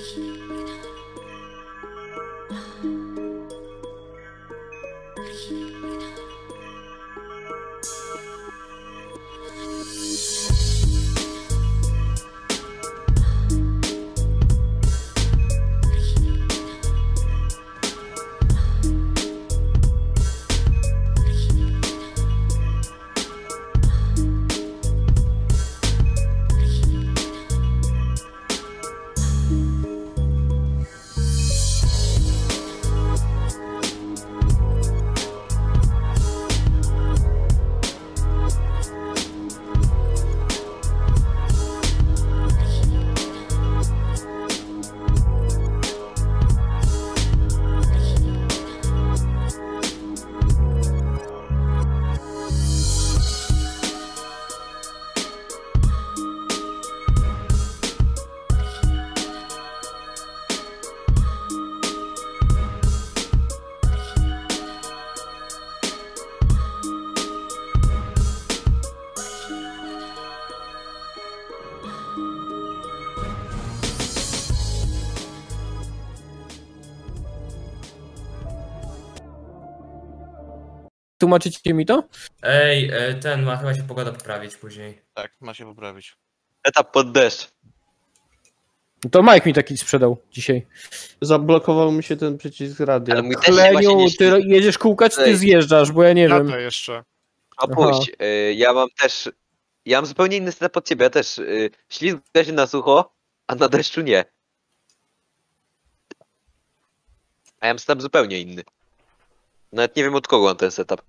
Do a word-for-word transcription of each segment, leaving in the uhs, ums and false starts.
Tłumaczycie mi to? Ej, ten ma chyba się pogoda poprawić później. Tak, ma się poprawić. Etap pod deszcz. To Mike mi taki sprzedał dzisiaj. Zablokował mi się ten przycisk radia. Ale mój też się właśnie Kleniu, nie ty jedziesz kółka, czy ty Ej. zjeżdżasz, bo ja nie wiem. Lata jeszcze. Opuść. Y, ja mam też... Ja mam zupełnie inny setup od ciebie. Ja też y, ślizgam się na sucho, a na deszczu nie. A ja mam setup zupełnie inny. Nawet nie wiem od kogo mam ten setup.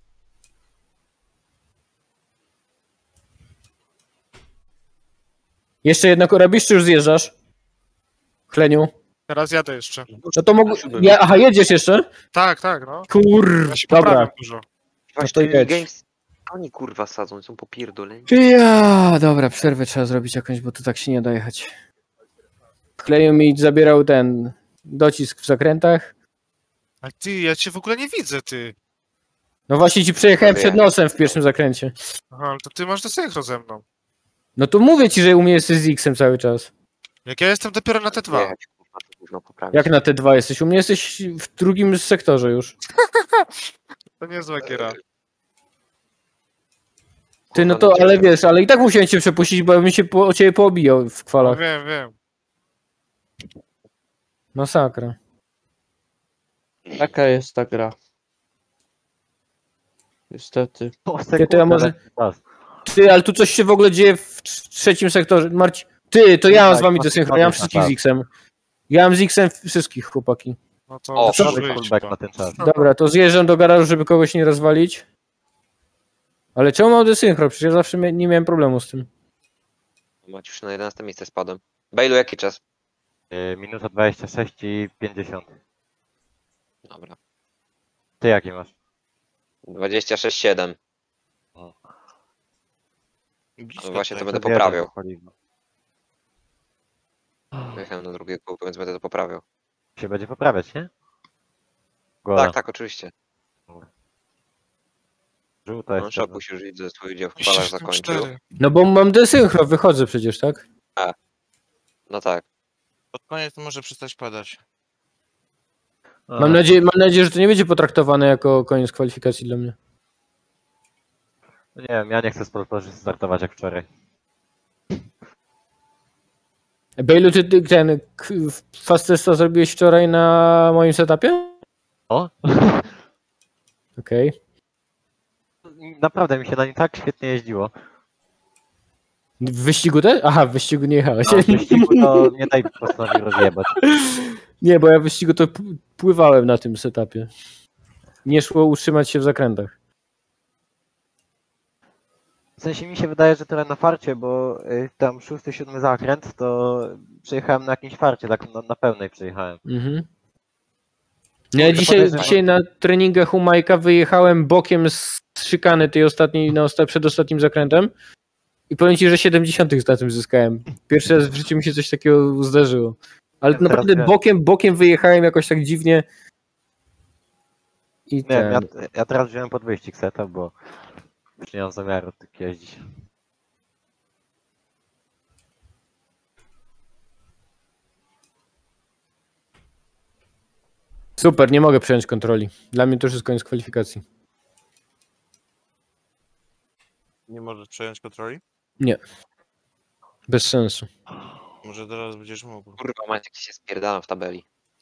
Jeszcze jednak robisz, czy już zjeżdżasz? Kleniu. Teraz jadę jeszcze. No to mogę... Ja, aha, jedziesz jeszcze? Tak, tak, no. Kur... Ja się Dobra. poprawiam dużo. Właśnie to jedź. games... Oni kurwa sadzą, są popierdoleni. Ja, dobra, przerwę trzeba zrobić jakąś, bo tu tak się nie da jechać. Kleniu mi zabierał ten docisk w zakrętach. Ale ty, ja cię w ogóle nie widzę, ty. No właśnie ci przejechałem Ja. przed nosem w pierwszym zakręcie. Aha, ale to ty masz desynchro ze mną. No to mówię ci, że u mnie jesteś z X-em cały czas. Jak ja jestem dopiero na T dwa. Jechać, kurwa, to gówno poprawić. Jak na T dwa jesteś? U mnie jesteś w drugim sektorze już. To niezła giera. Ty, no to, ale wiesz, ale i tak musiałem cię przepuścić, bo bym się po, o ciebie poobijał w No kwalach. wiem, wiem. Masakra. Taka jest ta gra. Niestety. Ty, to ja może... Ty, ale tu coś się w ogóle dzieje w trz- trzecim sektorze. Marci... Ty, to ja mam z wami desynchro, ja mam wszystkich z X-em. Ja mam z X-em wszystkich, chłopaki. No to O, musisz dobry wyjść, Callback to. na ten czas. Dobra, to zjeżdżam do garażu, żeby kogoś nie rozwalić. Ale czemu mam desynchro? Przecież ja zawsze mia- nie miałem problemu z tym. Maciusz, na jedenaste miejsce spadłem. Bejlu, jaki czas? Yy, minuta dwadzieścia sześć i pięćdziesiąt. Dobra. Ty jaki masz? dwadzieścia sześć siedem. Blisko No właśnie to tutaj. będę poprawiał. Jechałem na drugie kółko, więc będę to poprawiał. Się będzie poprawiać, nie? Gola. Tak, tak, oczywiście. Żółta No, jest. Szopuś już widzę, swój dział w falach zakończył. cztery. No bo mam desynchro, wychodzę przecież, tak? No tak. Pod koniec to może przestać padać. Mam nadzieję, mam nadzieję, że to nie będzie potraktowane jako koniec kwalifikacji dla mnie. Nie wiem, ja nie chcę z Poltorzy startować jak wczoraj. Bejlu, ty, ty ten k- fast testa zrobiłeś wczoraj na moim setupie? O? Okej. Naprawdę mi się na nim tak świetnie jeździło. W wyścigu też? Aha, w wyścigu nie jechałeś. A w wyścigu to nie daj postanowił rozjebać. Nie, bo ja w wyścigu to p- pływałem na tym setupie. Nie szło utrzymać się w zakrętach. W sensie mi się wydaje, że trochę na farcie, bo y, tam szósty, siódmy zakręt, to przejechałem na jakimś farcie, tak na, na pełnej przejechałem. Mhm. No ja To dzisiaj, podejrzewam. dzisiaj na treningach u Majka wyjechałem bokiem z szykany tej ostatniej, na osta- przedostatnim zakrętem i powiem ci, że siedemdziesiąt na tym zyskałem. Pierwszy raz w życiu mi się coś takiego zdarzyło. Ale Ja teraz naprawdę wiem. bokiem, bokiem wyjechałem jakoś tak dziwnie. I Nie wiem, ja, ten... ja teraz wziąłem pod wyścig seta, bo już nie mam zamiaru tak jeździć. Super, nie mogę przejąć kontroli. Dla mnie to już jest koniec kwalifikacji. Nie możesz przejąć kontroli? Bez sensu. Może teraz będziesz mógł. Kurwa, Maciek się spierdalam w tabeli.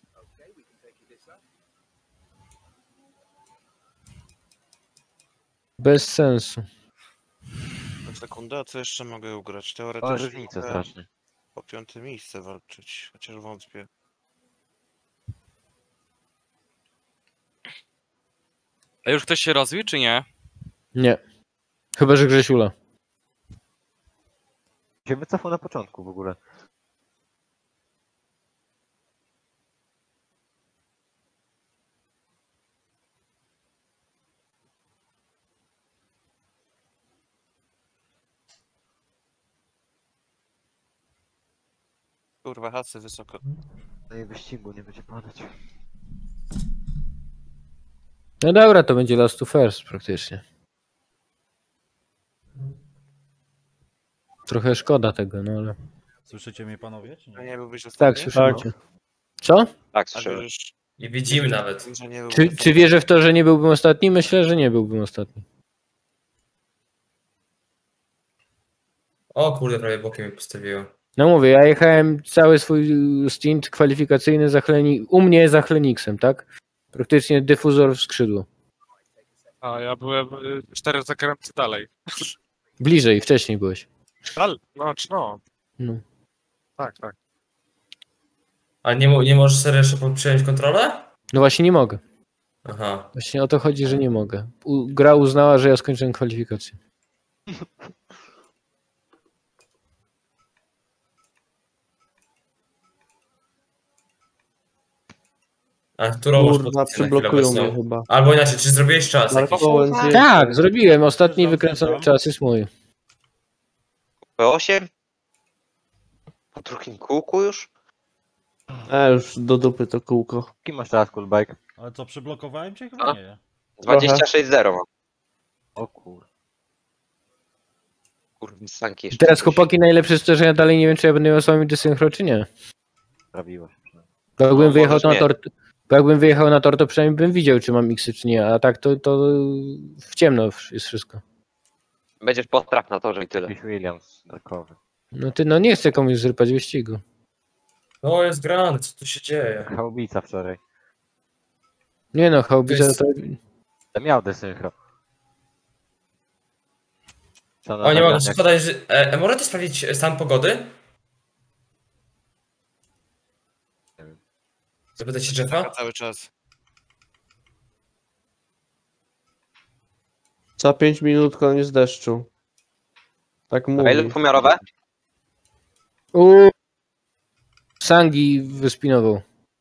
Bez sensu. Na sekundę, a co jeszcze mogę ugrać? O, Teoretycznie różnice mogę strasznie. po piąte miejsce walczyć, chociaż wątpię. A już ktoś się rozwił, czy nie? Nie. Chyba, że Grzesiula. Się wycofał na początku w ogóle. Kurwa, hacy wysoko. No i wyścigu nie będzie padać. No dobra, to będzie last to first praktycznie. Trochę szkoda tego, no ale... Słyszycie mnie panowie? Czy A nie? nie byłbyś Tak, ostatni? słyszymy cię. Co? Tak, A słyszałem. wierzysz, I widzimy nawet. że nie byłbyś Czy, ostatni? czy wierzę w to, że nie byłbym ostatni? Myślę, że nie byłbym ostatni. O kurde, prawie bokiem mnie postawiło. No mówię, ja jechałem cały swój stint kwalifikacyjny za Chleni... u mnie za Chleniksem, tak? Praktycznie dyfuzor w skrzydło. A ja byłem y, cztery zakręty dalej. Bliżej, wcześniej byłeś. Dal? No, czy no. No. Tak, tak. Ale nie, mo- nie możesz serio jeszcze przejąć kontrolę? No właśnie nie mogę. Aha. Właśnie o to chodzi, że nie mogę. U, gra uznała, że ja skończyłem kwalifikację. A którą masz Kurwa, pozycję na chwilę przyblokują mnie obecną? chyba. Albo inaczej, czy zrobiłeś czas Marko jakiś? Łędzy- Tak, zrobiłem. Ostatni wykręcony czas jest mój. P osiem? Po drugim kółku już? A już do dupy to kółko. Kim masz teraz coolbike? Ale co, przyblokowałem cię? Chyba A? nie. dwadzieścia sześć zero mam. O kur... Kurwa, sanki I jeszcze. teraz coś. chłopaki, najlepsze jest to, że ja dalej nie wiem, czy ja będę miał z wami dysynchro, czy nie. Sprawiło się przynajmniej. Bo jakbym No, wyjechał możesz na nie. tor, bo jakbym wyjechał na tor, to przynajmniej bym widział, czy mam X czy nie, a tak to, to w ciemno jest wszystko. Będziesz potraf na torze i tyle. Jakiś Williams darkowy. No ty, no nie chcę komuś zrypać wyścigu. No jest grane, co tu się dzieje? Chałubica wczoraj. Nie no, Haubiza To jest- to... To miał desynchro. Co na O, nie mogę nagraniach- podać, że... E, e, możecie sprawdzić stan pogody? Zapytać się Jeffa? Cały czas. Za pięć minut koniec deszczu. Tak A ile mówi. pomiarowe? U... Sangi wyspinował.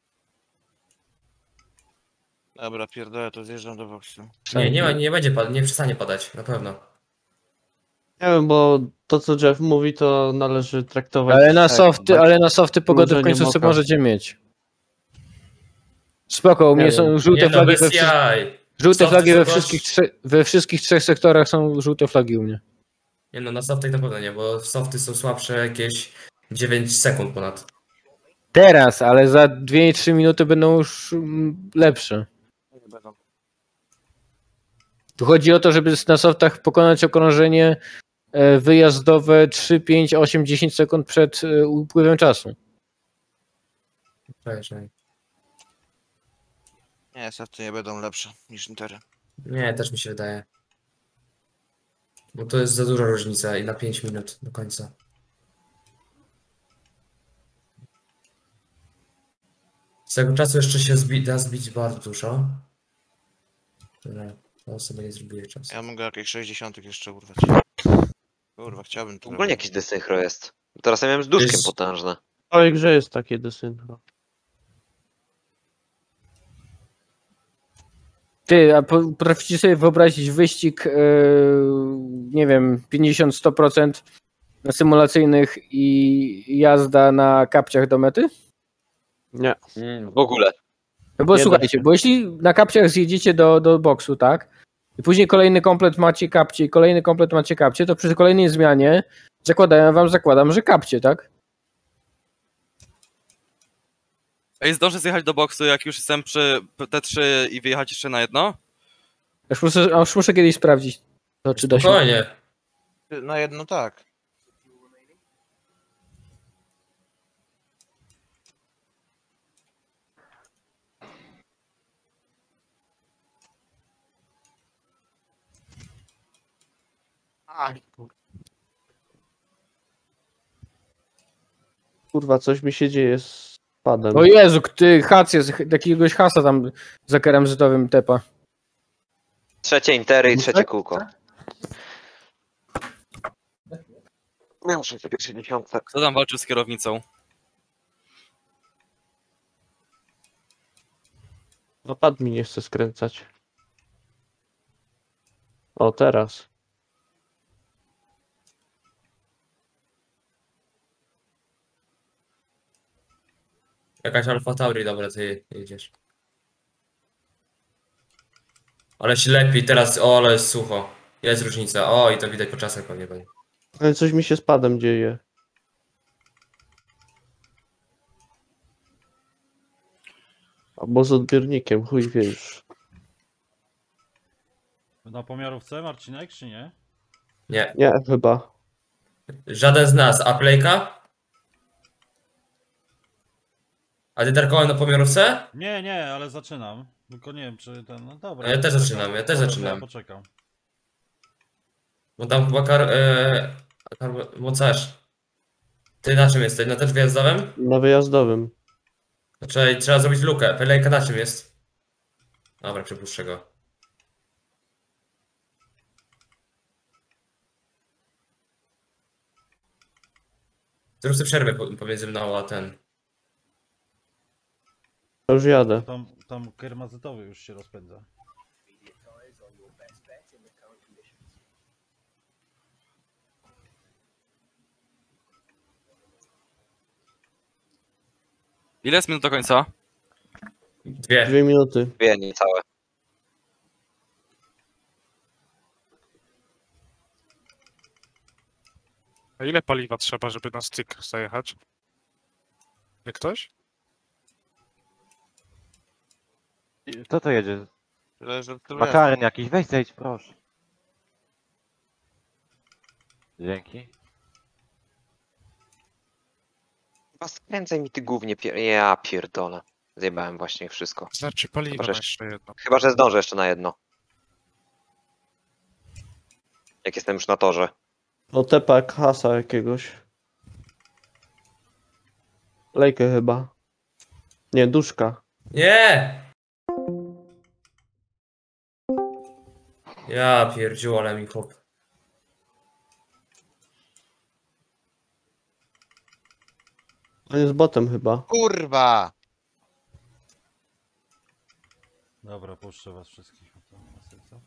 Dobra, pierdolę, to zjeżdżam do boksu. Nie, nie, ma, nie będzie padać, nie przestanie padać, na pewno. Nie wiem, bo to co Jeff mówi, to należy traktować. Ale na jak softy, ale na softy pogodę w Ułożenie końcu sobie moka. możecie mieć. Spoko, u mnie Nie są wiem. żółte Nie no, flagi we bez wszystkich... jaj. Żółte Softy flagi we zobacz- wszystkich, trzech, we wszystkich trzech sektorach są żółte flagi u mnie. Nie no, na softach na pewno nie, bo softy są słabsze jakieś dziewięć sekund ponad. Teraz, ale za dwie trzy minuty będą już mm, lepsze. Nie będą. Tu chodzi o to, żeby na softach pokonać okrążenie e, wyjazdowe trzy, pięć, osiem, dziesięć sekund przed e, upływem czasu. Cześć, cześć. Nie, softy nie będą lepsze niż intery. Nie, też mi się wydaje. Bo to jest za duża różnica i na pięć minut do końca. Z tego czasu jeszcze się zbi da zbić bardzo dużo. Tyle. To sobie nie zrobię czas. Ja mogę jakieś sześćdziesiąt jeszcze urwać. Kurwa, chciałbym to. Ogólnie jakiś desynchro jest. Teraz ja miałem z duszkiem Jest- potężne. W całej grze jest takie desynchro. Ty, a po- potraficie sobie wyobrazić wyścig, e, nie wiem, pięćdziesiąt do stu procent na symulacyjnych i jazda na kapciach do mety? Nie. Mm, w ogóle. No bo Nie da słuchajcie, się. bo jeśli na kapciach zjedziecie do, do boksu, tak? I później kolejny komplet macie kapcie i kolejny komplet macie kapcie, to przy kolejnej zmianie zakładają wam, zakładam, że kapcie, tak? Ej, zdążę zjechać do boksu, jak już jestem przy T trzy i wyjechać jeszcze na jedno? Już muszę, już muszę kiedyś sprawdzić, to czy da się. Spokojnie. Na jedno tak. Kurwa, coś mi się dzieje z padem. O Jezu, ty hac jest, jakiegoś hasa tam za keramzytowym tepa. Trzecie intery i trzecie kółko. Ja muszę się pierwsze dziesiątce. Kto tam walczył z kierownicą? No pad mi nie chce skręcać. O, teraz. Jakaś Alfa Tauri, dobra, ty jedziesz. Ale się lepiej teraz, o, ale jest sucho. Jest różnica, o, i to widać po czasach pewnie będzie. Ale coś mi się z padem dzieje. Albo z odbiornikiem, chuj wie już. Na pomiarówce, Marcinek, czy nie? Nie, Nie, chyba. żaden z nas, a Playka? A ty tarkowałem na pomiarówce? Nie, nie, ale zaczynam. Tylko nie wiem, czy ten. No dobra. No ja też poczekam. zaczynam, ja też Dobra, zaczynam. Ja poczekam. Bo tam chyba kar... E, kar mocarz. Ty na czym jesteś? Na też wyjazdowym? Na wyjazdowym. Znaczy, trzeba zrobić lukę. Playka na czym jest? Dobra, przepuszczę go. Zrób sobie przerwę po- pomiędzy mną a ten. To już jadę. Tam, tam kermazytowy już się rozpędza. Ile jest minut do końca? Dwie. Dwie minuty. Dwie, niecałe. A ile paliwa trzeba, żeby na styk zajechać? Wie ktoś? Kto to jedzie? Zależy od tego. Makaryn jakiś, weź zejdź, proszę. Dzięki. Chyba skręcaj mi ty głównie pier... Ja pierdolę. Zjebałem właśnie wszystko. Znaczy paliwa Chyba, na że- jeszcze jedno. Chyba, że zdążę jeszcze na jedno. Jak jestem już na torze. O, tepak hasa jakiegoś. Lejkę chyba. Nie, duszka. Nie! Ja pierdziu, ale mi chłop. On jest botem chyba. Kurwa! Dobra, puszczę was wszystkich. Oto na serca.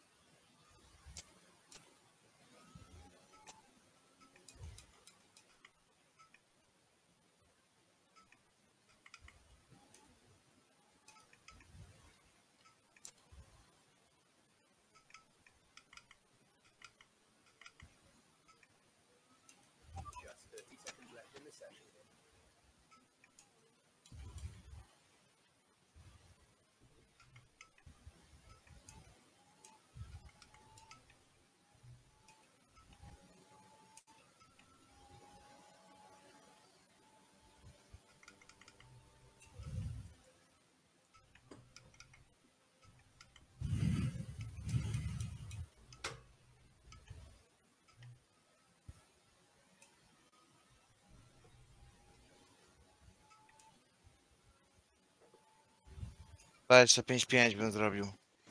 dwadzieścia pięć pięć bym zrobił.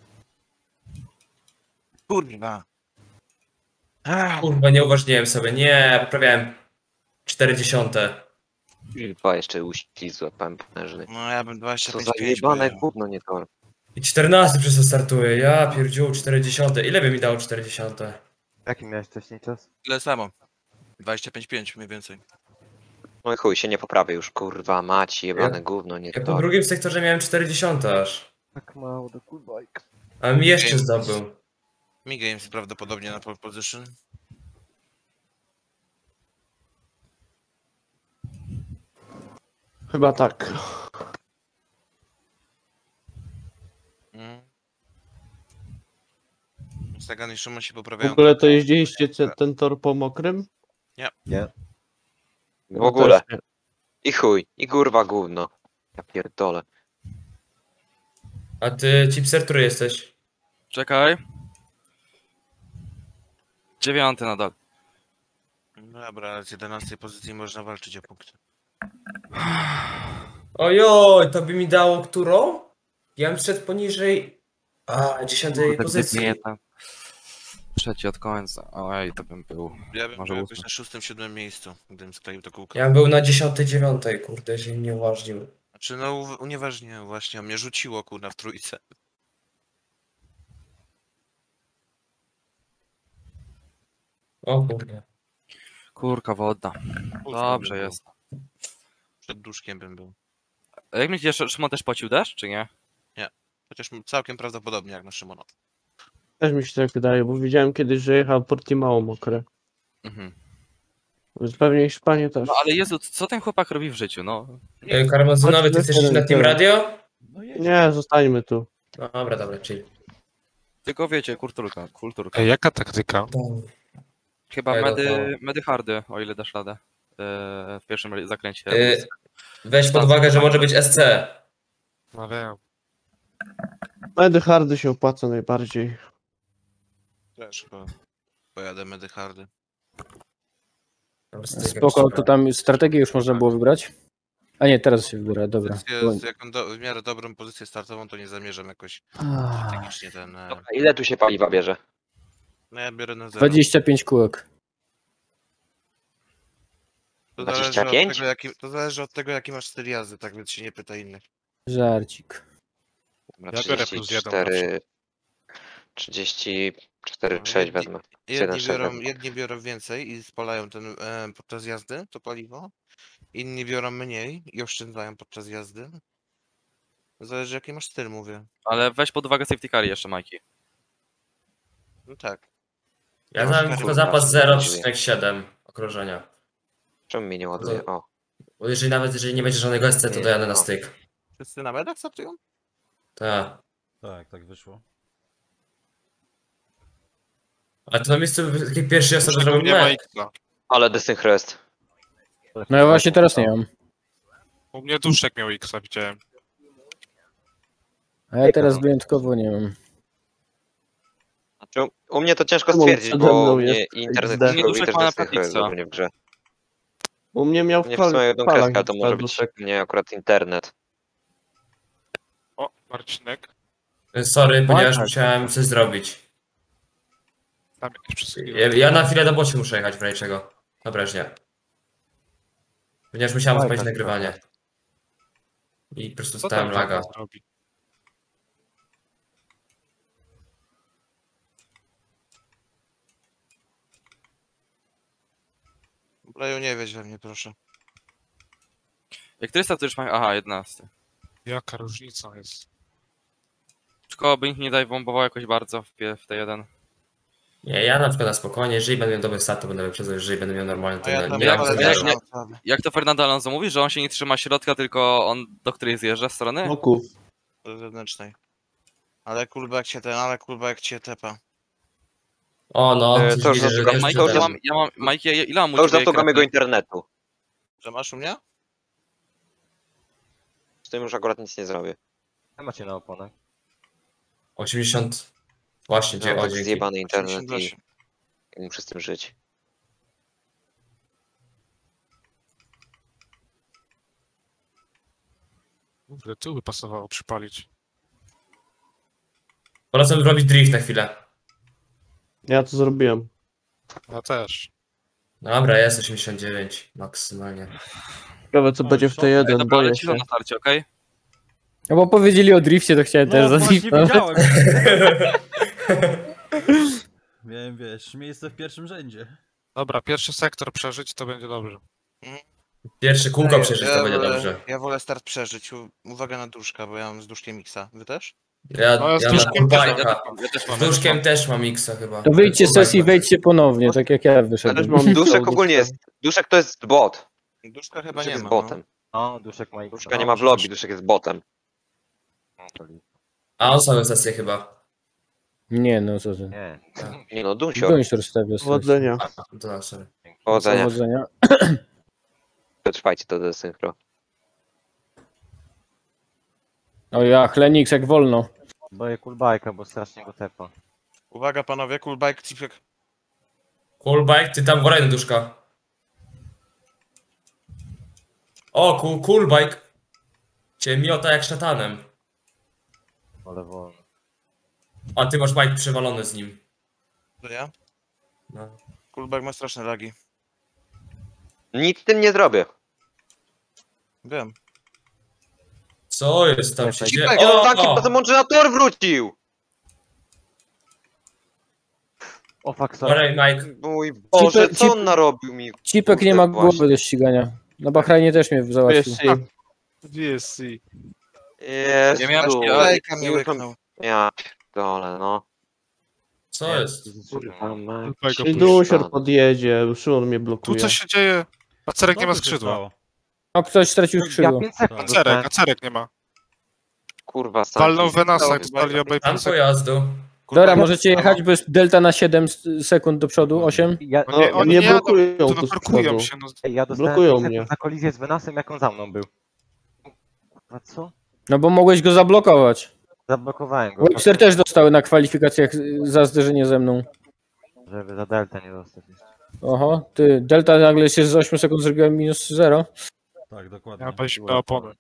Kurwa. Ach, Kurwa, nie uważniłem sobie. Nie, poprawiałem czterdzieści. Chyba jeszcze uślizłe pępnerzyny. no ja bym dwadzieścia Co pięć za pięć jebane był. gówno, nie to. I czternasty przez to startuje. Ja pierdziu, czterdzieści. Ile by mi dało czterdzieści? Jaki miałeś wcześniej czas? Tyle samo. dwadzieścia pięć pięć mniej więcej. No i chuj, się nie poprawię już, kurwa, maci, jebane Ja- gówno, nie Ja po to. drugim sektorze miałem czterdzieści aż. Tak mało do cool bike. A mi jeszcze zdobył. Mi Games prawdopodobnie na pole position. Chyba tak. Sagan i Szymon się W poprawiają. ogóle to jeździliście te- ten tor po mokrym? W ogóle. Też nie. I chuj. I kurwa gówno. Ja pierdolę. A ty Chipser, który jesteś? Czekaj. Dziewiąty nadal. No dobra, ale z jedenastej pozycji można walczyć o punkty. Ojoj, to by mi dało którą? Ja bym szedł poniżej... A, dziesiątej Kurde, pozycji. gdyby nie tam. Trzeci od końca. Oj, to bym był. Ja bym Może był ósmy. jakoś na szóstym, siódmym miejscu, gdybym skleił to kółko. Ja bym był na dziesiątej, dziewiątej, kurde, się nie uważnił. Znaczy no u- unieważniłem właśnie, mnie rzuciło kurna w trójce. O kurde. Kurka wodna. Dobrze bym był. jest. Przed duszkiem bym był. A jak myślisz, Szymon też płacił deszcz, czy nie? Chociaż całkiem prawdopodobnie jak na Szymona. Też mi się tak wydaje, bo widziałem kiedyś, że jechał Portimao mokre. Mhm. Więc pewnie Hiszpanię też. No ale Jezu, co ten chłopak robi w życiu, no? E, Karmazynowy, ty chcesz iść na Team Radio? Nie, zostańmy tu. No dobra, dobra, chill. Tylko wiecie, kulturka, kulturka. Ej, jaka taktyka? Chyba Ej, no medy, to- medy hardy, o ile dasz radę. Yy, w pierwszym zakręcie. E, weź pod uwagę, że może być S C. No wiem. Medy hardy się opłaca najbardziej. Też chyba pojadę medy hardy. Dobra, styka, Spoko, dobra. to tam strategię już można było wybrać? A nie, teraz się wybiera, dobra. Pozycję, z jaką do, w miarę dobrą pozycję startową, to nie zamierzam jakoś strategicznie ten... e, Dobra, ile tu się paliwa bierze? No ja biorę na zero. dwadzieścia pięć kółek. To zależy, dwadzieścia od pięć? tego, jaki, to zależy od tego, jaki masz styl jazdy, tak więc się nie pyta innych. Żarcik. Dobra, Ja biorę plus trzydzieści jeden cztery... trzydzieści cztery, No, sześć jedni- wezmę. Jedni siedem, sześć biorą, wezmę. jedni biorą więcej i spalają ten e, podczas jazdy, to paliwo. Inni biorą mniej i oszczędzają podczas jazdy. Zależy jaki masz styl, mówię. Ale weź pod uwagę safety car jeszcze, Majki. No tak. Ja Ja znam mam tylko zapas zero przecinek siedem okrążenia. Czemu mi nie ładuje? O. Bo jeżeli nawet jeżeli nie będzie żadnego S C, to Nie, dojadę na no. styk. Wszyscy na medach startują? Tak. Tak, tak wyszło. A to na miejscu takiej pierwszej osoby Dlaczego zrobił nie ma me. X-a? Ale desynchro jest. No ja właśnie teraz nie mam. U mnie Duszek miał X-a, widziałem. A ja teraz wyjątkowo nie mam. Znaczy, u mnie to ciężko Czemu stwierdzić, przede mną bo mnie jest internet X D? robi Duszek też ma na desynchro jest Pepixo. u mnie w grze. U mnie miał Nie w fal- sumie jedną falach kreskę, to może być duszek. nie akurat internet. O, Marcinek. Sorry, ponieważ tak. musiałem coś zrobić. Tam jakieś Ja, przesłuchiwanie. ja na chwilę do bocie muszę jechać w razie czego. Dobra, już nie. Ponieważ musiałem Oj, spalić tak, nagrywanie. I po prostu Co dostałem tam laga. Jaga zrobi? Bleju nie wiedź we mnie, proszę. Jak ty startujesz, Majki? Aha, jedenasty. Jaka różnica jest? Tylko by nikt nie daj bombował jakoś bardzo w, pie- w T jeden. Nie, ja na przykład na spokojnie, jeżeli będę miał dobry start, to będę wyprzedzał, jeżeli będę miał normalny, to A ja nie, tam nie jak- mam ale co jak- zero. jak- Jak to Fernando Alonso mówi, że on się nie trzyma środka, tylko on do której zjeżdża strony? Boków. Do zewnętrznej. Ale kulbek cię ten, ale kulbek cię tepa. O no, E, coś to już widzę, że zasługam- już Majki, to już ja przeszedłem. mam, ja mam, Majki, ja- ile mam u To już ciebie zasługa mego kratki? internetu. Że masz u mnie? Z tym już akurat nic nie zrobię. Co macie na oponach? osiemdziesiąt. Właśnie, gdzie Mam o tak dzięki. zjebany internet i, osiemdziesiąt osiem. i muszę z tym żyć. Kurde, tu by pasowało przypalić. Polecam zrobić drift na chwilę. Ja to zrobiłem. Ja też. Dobra, jest osiemdziesiąt dziewięć maksymalnie. Ciekawe co będzie w T Ej, jeden, dobra, boję ale ci się. na starcie, okej? No bo powiedzieli o drifcie, to chciałem też No właśnie zadriftować. wiedziałem. Miałem, wiesz, miejsce w pierwszym rzędzie. Dobra, pierwszy sektor przeżyć, to będzie dobrze. Pierwsze kółko Ja- przeżyć, ja to będzie wolę- dobrze. Ja wolę start przeżyć. U- Uwaga na duszka, bo ja mam z duszkiem Xa. Wy też? Ja, No, ja z ja na duszkiem też kurbajka. Ja też mam. Z duszkiem też mam X chyba. To wyjdźcie z sesji i Kurbajka. wejdźcie ponownie, tak jak ja Też wyszedłem. mam Duszek X-a ogólnie jest. Duszek to jest bot. Duszka chyba Duszek nie jest ma. botem. No, Duszek ma X. Duszka nie ma w lobby, Duszek jest botem. A on sobie sesję chyba. Nie, no co ty. Nie. Nie no, Dunsio. Duńś rozstawia. Powodzenia. To sorry. Powodzenia. Powodzenia. Przetrwajcie to do synchro. O ja, Chlenix jak wolno. Boję kulbajka, bo strasznie go tepa. Uwaga panowie, cool bike, Cipek. Cool bike, ty tam wolaj duszka. O, cool, cool bike. Cię miota jak szatanem. Ale wolno. A ty masz bike przewalony z nim. To ja? No. Cool bike ma straszne lagi. Nic z tym nie zrobię. Wiem. Co jest tam się dzieje? Nie no, O, tanki, to mądrze na tor wrócił! O fuck, sorry. Olej, Mike. Mój Boże, Cipek- co cip- on narobił mi? Cipek nie ma Kurde, właśnie. głowy do ścigania. Na Bahrajnie też mnie załatwił. P S C. V S C. Jezu. Ja miałem takie Olejka mnie Już łyknął. Ja dole, no. Co jest? Kurwa, man. Czyli Dunsior podjedzie, Szymon mnie Tu blokuje. co się dzieje? Acerek nie ma Co tu się skrzydła. stało? No ktoś stracił Ja skrzydło. pięć sekund Acerek, dostałem. Acerek nie ma. Kurwa, sam. Walnął Venasa, spali obaj Tam pięć sekund. pojazdu. Dobra, możecie jechać bez delta na siedem sekund do przodu, osiem. Ja, No nie, No, oni nie nie jadą, blokują to tu z wyparkują przodu. się. No. Ej, ja dostałem Blokują pięć sekund mnie. za kolizję z Venasem, jak on za mną był. Kurwa, co? No bo mogłeś go zablokować. Zablokowałem go, Webster też dostały na kwalifikacjach y, za zderzenie ze mną. żeby za delta nie dostać. Oho, ty, delta nagle się z ośmiu sekund zrobiła minus zero. Tak, dokładnie. Ja wejść na opony.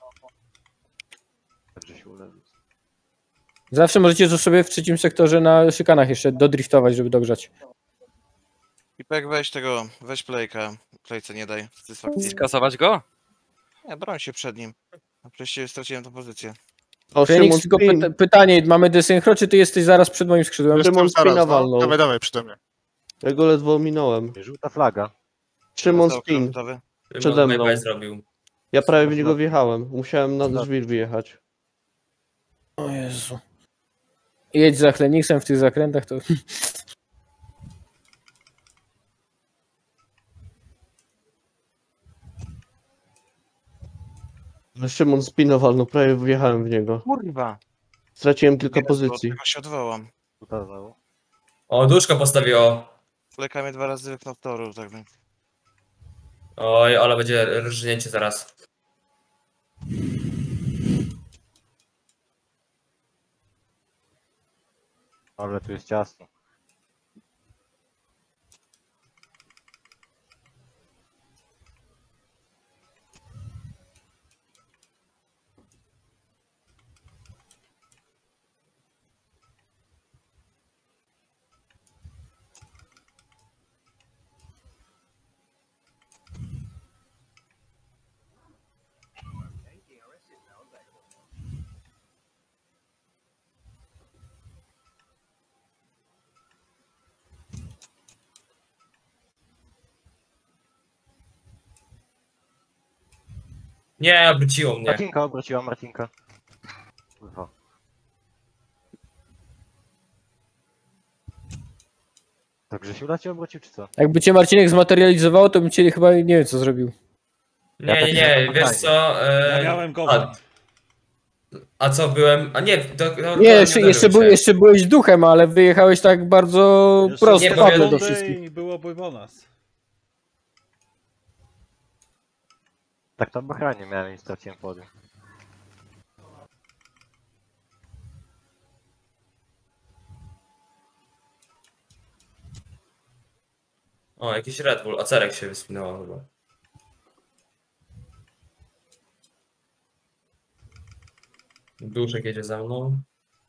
Dobrze się uleży. Zawsze możecie to sobie w trzecim sektorze na szykanach jeszcze dodriftować, żeby dogrzać. Cipek, weź tego, weź playka. Playce nie daj. Satysfakcji. Skasować go? Nie, broń się przed nim. A przecież straciłem tą pozycję. O, Szymon Fenix, tylko Spin. pyta pytanie, mamy desynchro, czy ty jesteś zaraz przed moim skrzydłem? Jestem Szymon zaraz, Spina no. walnął. Dawaj, dawaj, przede mnie. Ja go ledwo minąłem. Żółta flaga. Szymon Został Spin. gotowy. Przede mną. Bye-bye zrobił. Ja prawie w niego wjechałem. Musiałem na drzwi wyjechać. O Jezu. Jedź za Chleniksem w tych zakrętach, to... Ale Szymon Spinował, no prawie wjechałem w niego. Kurwa. Straciłem kilka Jezu, pozycji. Tego się odwołam. Żółta znowu. O, duszko postawiło. Playka mnie dwa razy wyknął toru, tak więc. Oj, ale będzie rżnięcie zaraz. Ale tu jest ciasno. Nie, obróciło mnie. Marcinka obróciła, Marcinka. Kurwa. To Grzesiula cię obrócił, czy co? Jakby cię Marcinek zmaterializowało, to bym cię chyba nie wiem co zrobił. Nie, nie, nie, wiesz co? E, Ja miałem go. a, a co byłem? A nie, to, to, Nie, jeszcze, jeszcze, był, jeszcze byłeś duchem, ale wyjechałeś tak bardzo Jeszcze prosto, nie, padle powiem- do wszystkich. I byłoby po nas. Tak to w Bahrajnie miałem i straciłem podium. O, jakiś Red Bull, Acerek się wyspinęło chyba. Duszek jedzie za mną.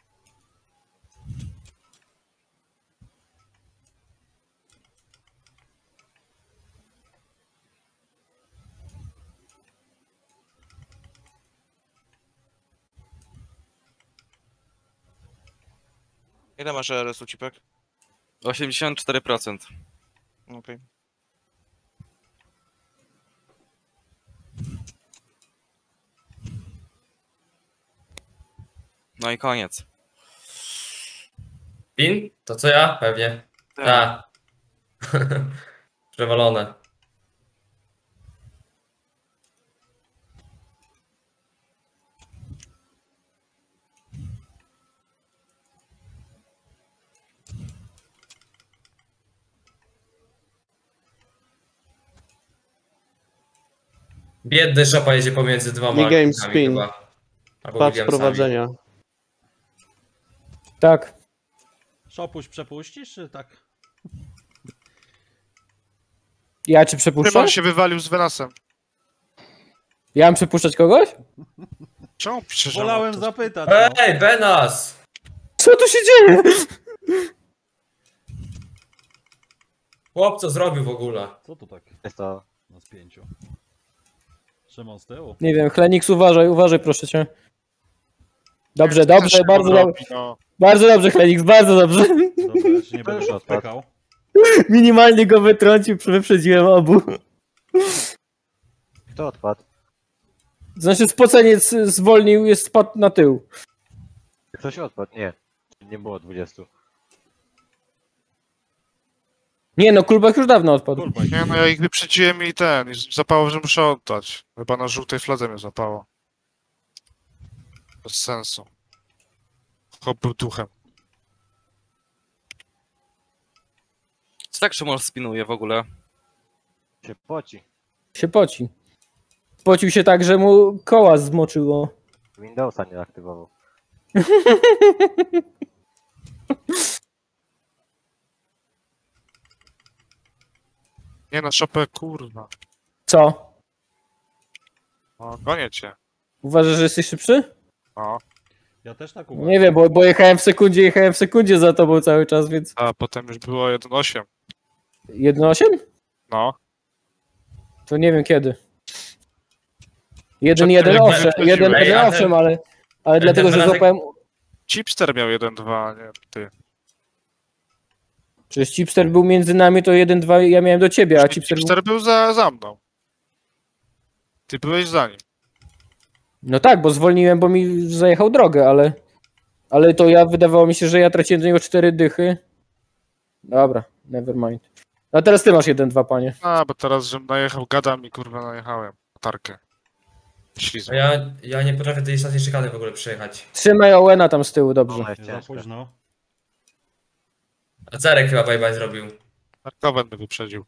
Ile masz R S-u, Cipek? osiemdziesiąt cztery procent. Okej. No i koniec. Pin? To co ja? Pewnie. Tak. Przewalone. Biedny Szopa jedzie pomiędzy dwoma Nie game alkoholikami spin. chyba. Albo Patrz Williamsami. prowadzenia. Tak. Szopuś przepuścisz, czy tak? Ja czy przepuszczam? Szymon się wywalił z Venasem. Ja mam przepuszczać kogoś? Czemu piszesz? że Wolałem to- zapytać. No. Ej, Benas! Co tu się dzieje? Chłop, co zrobił w ogóle? Co tu tak Jest to... na spięciu? Szymon z tyłu. Nie wiem, Chlenix, uważaj, uważaj, proszę cię. Dobrze, Nie, dobrze, Szymon bardzo robi, dobrze. no. Bardzo dobrze, Chlenix, bardzo dobrze. Dobra, ja się nie To już będę odpadł. odpykał. Minimalnie go wytrącił, wyprzedziłem obu. Kto odpadł? Znaczy spoceniec zwolnił, jest spadł na tył. Ktoś odpadł? Nie. Nie było dwudziestu. Nie no, Kulbach już dawno odpadł. Kurwa, Nie no, ja ich wyprzedziłem i ten, i zapało, że muszę oddać. Chyba na żółtej fladze mnie zapało. Bez sensu. Chłop był duchem. Co tak Szymon spinuje w ogóle? Się poci. Się poci. Pocił się tak, że mu koła zmoczyło. Windowsa nie aktywował. Nie no, Szopę, kurwa. Co? O, gonię cię. Uważasz, że jesteś szybszy? O, Ja też tak uważam. Nie wiem, bo, bo jechałem w sekundzie, jechałem w sekundzie za tobą cały czas, więc... a potem już było jeden osiem. jeden osiem? No. To nie wiem kiedy. jeden Czekaj, jeden jak owszem, wyprzedziłeś. jeden jeden Ej, a ten- owszem, ale... Ale ten dlatego, że Bernadek- złapałem... Chipster miał jeden dwa, nie ty. Przecież Chipster był między nami, to jeden dwa ja miałem do ciebie, a Chipster... Chipster był za, za mną. Ty byłeś za nim. No tak, bo zwolniłem, bo mi zajechał drogę, ale... Ale to ja, wydawało mi się, że ja traciłem do niego cztery dychy. Dobra, never mind. A teraz ty masz jeden dwa, panie. A, bo teraz, żem najechał, gadam i kurwa najechałem. Tarkę. A Ślizgę. ja, ja nie potrafię tej stacji szykany w ogóle przejechać. Trzymaj Owena tam z tyłu, dobrze. Ona jest Nie za ciężka. późno. A Cerek chyba bye bye zrobił. Tarkowen by wyprzedził.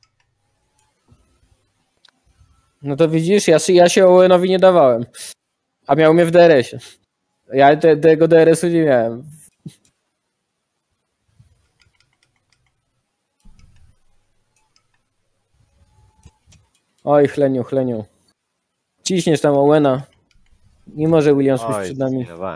No to widzisz, ja, się- ja się Owenowi nie dawałem. A miał mnie w D R S ie. Ja te, tego D R S u nie miałem. Oj, chleniu, chleniu. Ciśniesz tam Owena. Nie może Williams pójść Oj, przed nami. zminowałem.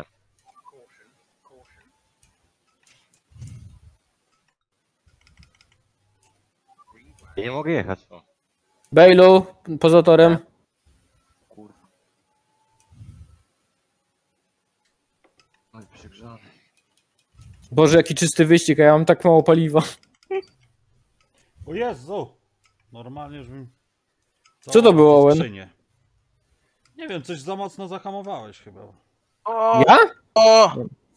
Ja nie mogę jechać. O, Bailu, poza torem. kurwa. Oj, przegrzany. Boże, jaki czysty wyścig, a ja mam tak mało paliwa. O Jezu! Normalnie już bym... Co to było, Owen? Skrzynię. Nie wiem, coś za mocno zahamowałeś chyba. Ja? O!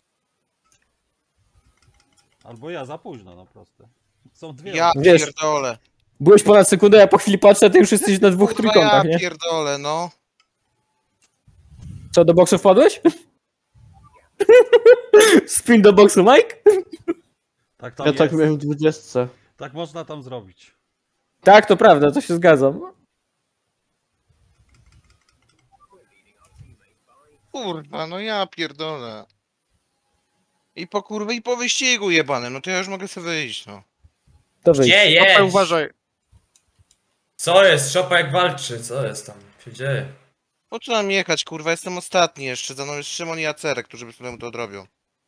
Albo ja za późno na proste. Są dwie. Ja Wiesz, pierdolę. Byłeś ponad sekundę, ja po chwili patrzę, a ty już jesteś na dwóch Kurwa, trójkątach, ja nie? pierdolę, no. Co, do boksu wpadłeś? Spin do boksu, Mike? Tak tam Ja jest. tak miałem w dwudziestce. Tak można tam zrobić. Tak, to prawda, to się zgadzam. Kurwa, no ja pierdolę. I po kurwa, i po wyścigu jebanym, no to ja już mogę sobie wyjść, no. To wyjdź. Gdzie Szopę, jest? uważaj. Co jest? Szopa jak walczy, co jest tam? Się dzieje? Po co nam jechać, kurwa, jestem ostatni jeszcze, za mną jest Szymon i Acerek, którzy by sobie to odrobią.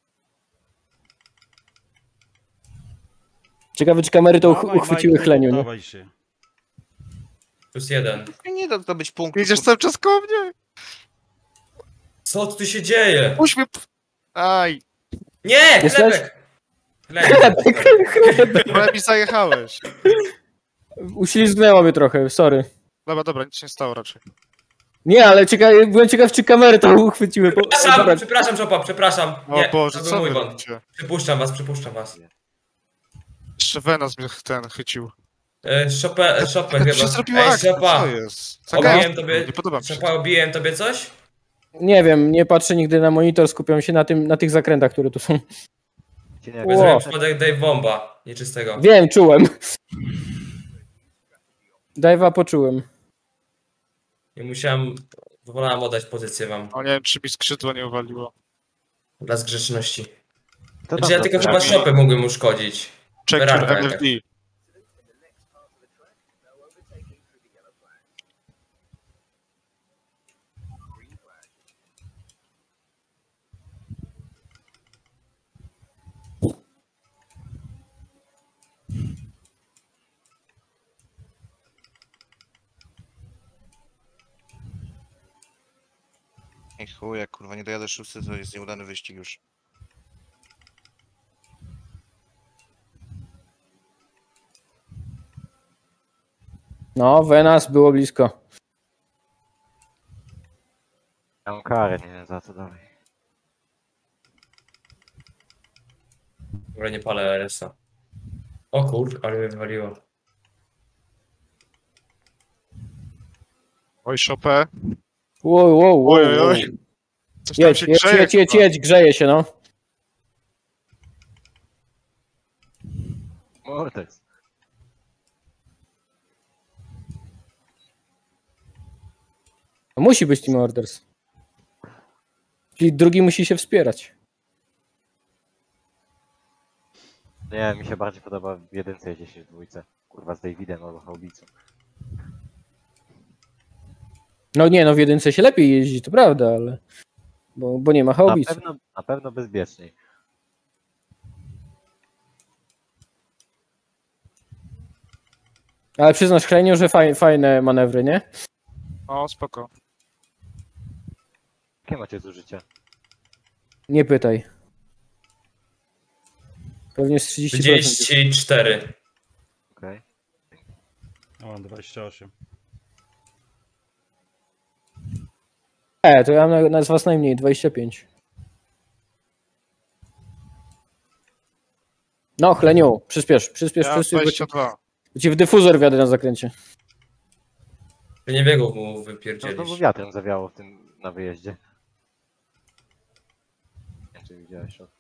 Ciekawe, czy kamery to uch- Dawaj, uchwyciły Majku, chleniu, nie? Dawaj się. Plus jeden. Nie da zdobyć punktu. Jedziesz cały czas koło mnie? Co tu się dzieje? Puść mnie. p- Aj, Nie! Jesteś? Chlebek! Chlebek! ale mi zajechałeś. Uślizgnęło mnie trochę, sorry. Dobra, dobra, nic się nie stało raczej. Nie, ale cieka byłem ciekaw, czy kamery to uchwyciły. Bo... Przepraszam, Dobra, przepraszam, Szopa, przepraszam. O Nie, Boże, to był co mój wy błąd. robicie? Przypuszczam was, przypuszczam was. Jeszcze Venas mnie ten chycił. E, Szopę, e, Szopę Jak się chyba. zrobiła Ej, akcja, Szopa, co jest? obiłem Zagadka, tobie, nie podoba mi się. Szopa, obiłem tobie coś? Nie wiem, nie patrzę nigdy na monitor, skupiam się na tym, na tych zakrętach, które tu są. Ci nie Ło. Zrobiłem przypadek Dave Bomba, nieczystego. Wiem, czułem. Dajwa poczułem. I musiałem, wolałem oddać pozycję wam O nie wiem, czy mi skrzydło nie uwaliło. dla zgrzeczności. To tam Znaczy ja tylko chyba zaczyna. shopy mógłbym uszkodzić. Check your Wyrażam M F D. Ej chuj, jak kurwa nie dojadę szósty, to jest nieudany wyścig już. No, Venas było blisko. Ja mam karę, nie wiem za co dalej. W ogóle nie palę R S-a. O kur, ale mnie wywaliło. Oj, Chopin. Wow, wow, wow. Oj, oj, wow. oj. Coś tam Jedź, się jedź, grzeje, jedź, jedź, kurwa. jedź, grzeje się, no. Mortex. Musi być Team Orders. Czyli drugi musi się wspierać. Nie, mi się bardziej podoba w jedynce jeździć niż w dwójce. Kurwa z Davidem albo Haubicą. No nie, no w jedynce się lepiej jeździ, to prawda, ale... Bo, bo nie ma Na haubicy. pewno, na pewno bezpieczniej. Ale przyznasz, Hlenio, że faj, fajne manewry, nie? O, spoko. Jakie macie zużycie? Nie pytaj. Pewnie z trzydzieści procent. trzydzieści cztery. Okej. O, mam dwadzieścia osiem. E, to ja mam na, na z was najmniej, dwadzieścia pięć. No, Hleniu, przyspiesz, przyspiesz, Ja przyspiesz, bo dwadzieścia ci, dwa. bo ci w dyfuzor wjadę na zakręcie. Nie biegów mu No wypierdzielisz. znowu wiatrem zawiało w tym na wyjeździe. Nie wiem, czy widziałeś to.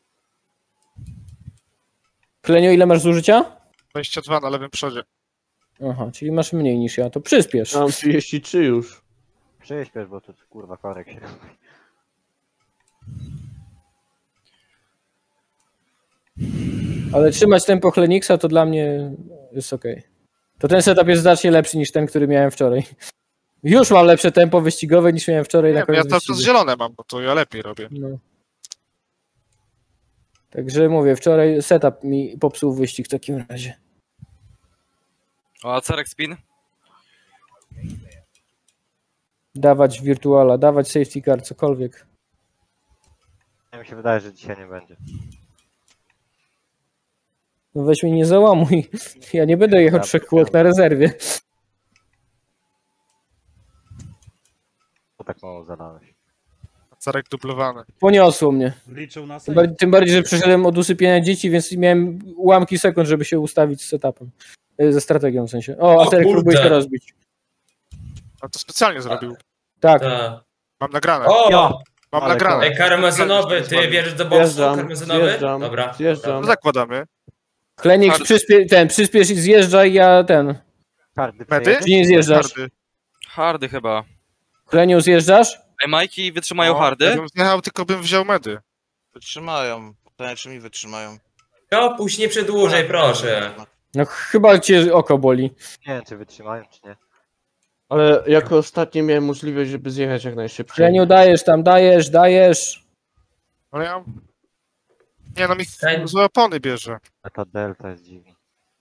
Hlenio, ile masz zużycia? dwadzieścia dwa na lewym przodzie. Aha, czyli masz mniej niż ja, to przyspiesz. Ja mam trzydzieści trzy już. Przyśpiesz, bo tu kurwa korek się robi. Ale trzymać tempo Hleniksa to dla mnie jest ok. To ten setup jest znacznie lepszy niż ten, który miałem wczoraj. Już mam lepsze tempo wyścigowe niż miałem wczoraj Nie, na bo ja koniec to wyścigu. przez zielone mam, bo to ja lepiej robię. No. Także mówię, wczoraj setup mi popsuł wyścig w takim razie. O, a Cerek spin? Dawać wirtuala, dawać safety car, cokolwiek. Ja mi się wydaje, że dzisiaj nie będzie. No weź mnie nie załamuj. Ja nie będę jechał Dobra, trzech kółek na rezerwie. To tak mało zadałeś. Zarek dublowany. Poniosło mnie. Liczył na Tym save. bardziej, tym bardziej, że przyszedłem od usypiania dzieci, więc miałem ułamki sekund, żeby się ustawić z setupem. E, Ze strategią w sensie. O, O a Terek kurde. próbuje się rozbić. A to specjalnie zrobił. Tak. Ta. Mam nagrane. O! Mam ale nagrane. Ej, karmazynowy, ty wierzysz do boksu? Zjeżdżam, Karmazynowy? zjeżdżam, Dobra. zjeżdżam. To zakładamy. Kleniks, Ale- przyspie, ten, przyspiesz i zjeżdżaj, ja ten. Kardy Medy? przejedziesz? Czy nie zjeżdżasz? Hardy. Hardy chyba. Kleniu, zjeżdżasz? Ej, Majki wytrzymają No, hardy? Ja bym zjechał, tylko bym wziął medy. Wytrzymają. Pytanie, czy mi wytrzymają. To puść nie przedłużaj, proszę. No chyba cię oko boli. Nie wiem, czy wytrzymają, czy nie. Ale jako ostatnie miałem możliwość, żeby zjechać jak najszybciej. Kleniu, dajesz tam, dajesz, dajesz. Ale ja... Nie no, mi Ej. z opony bierze. A ta delta jest dziwna.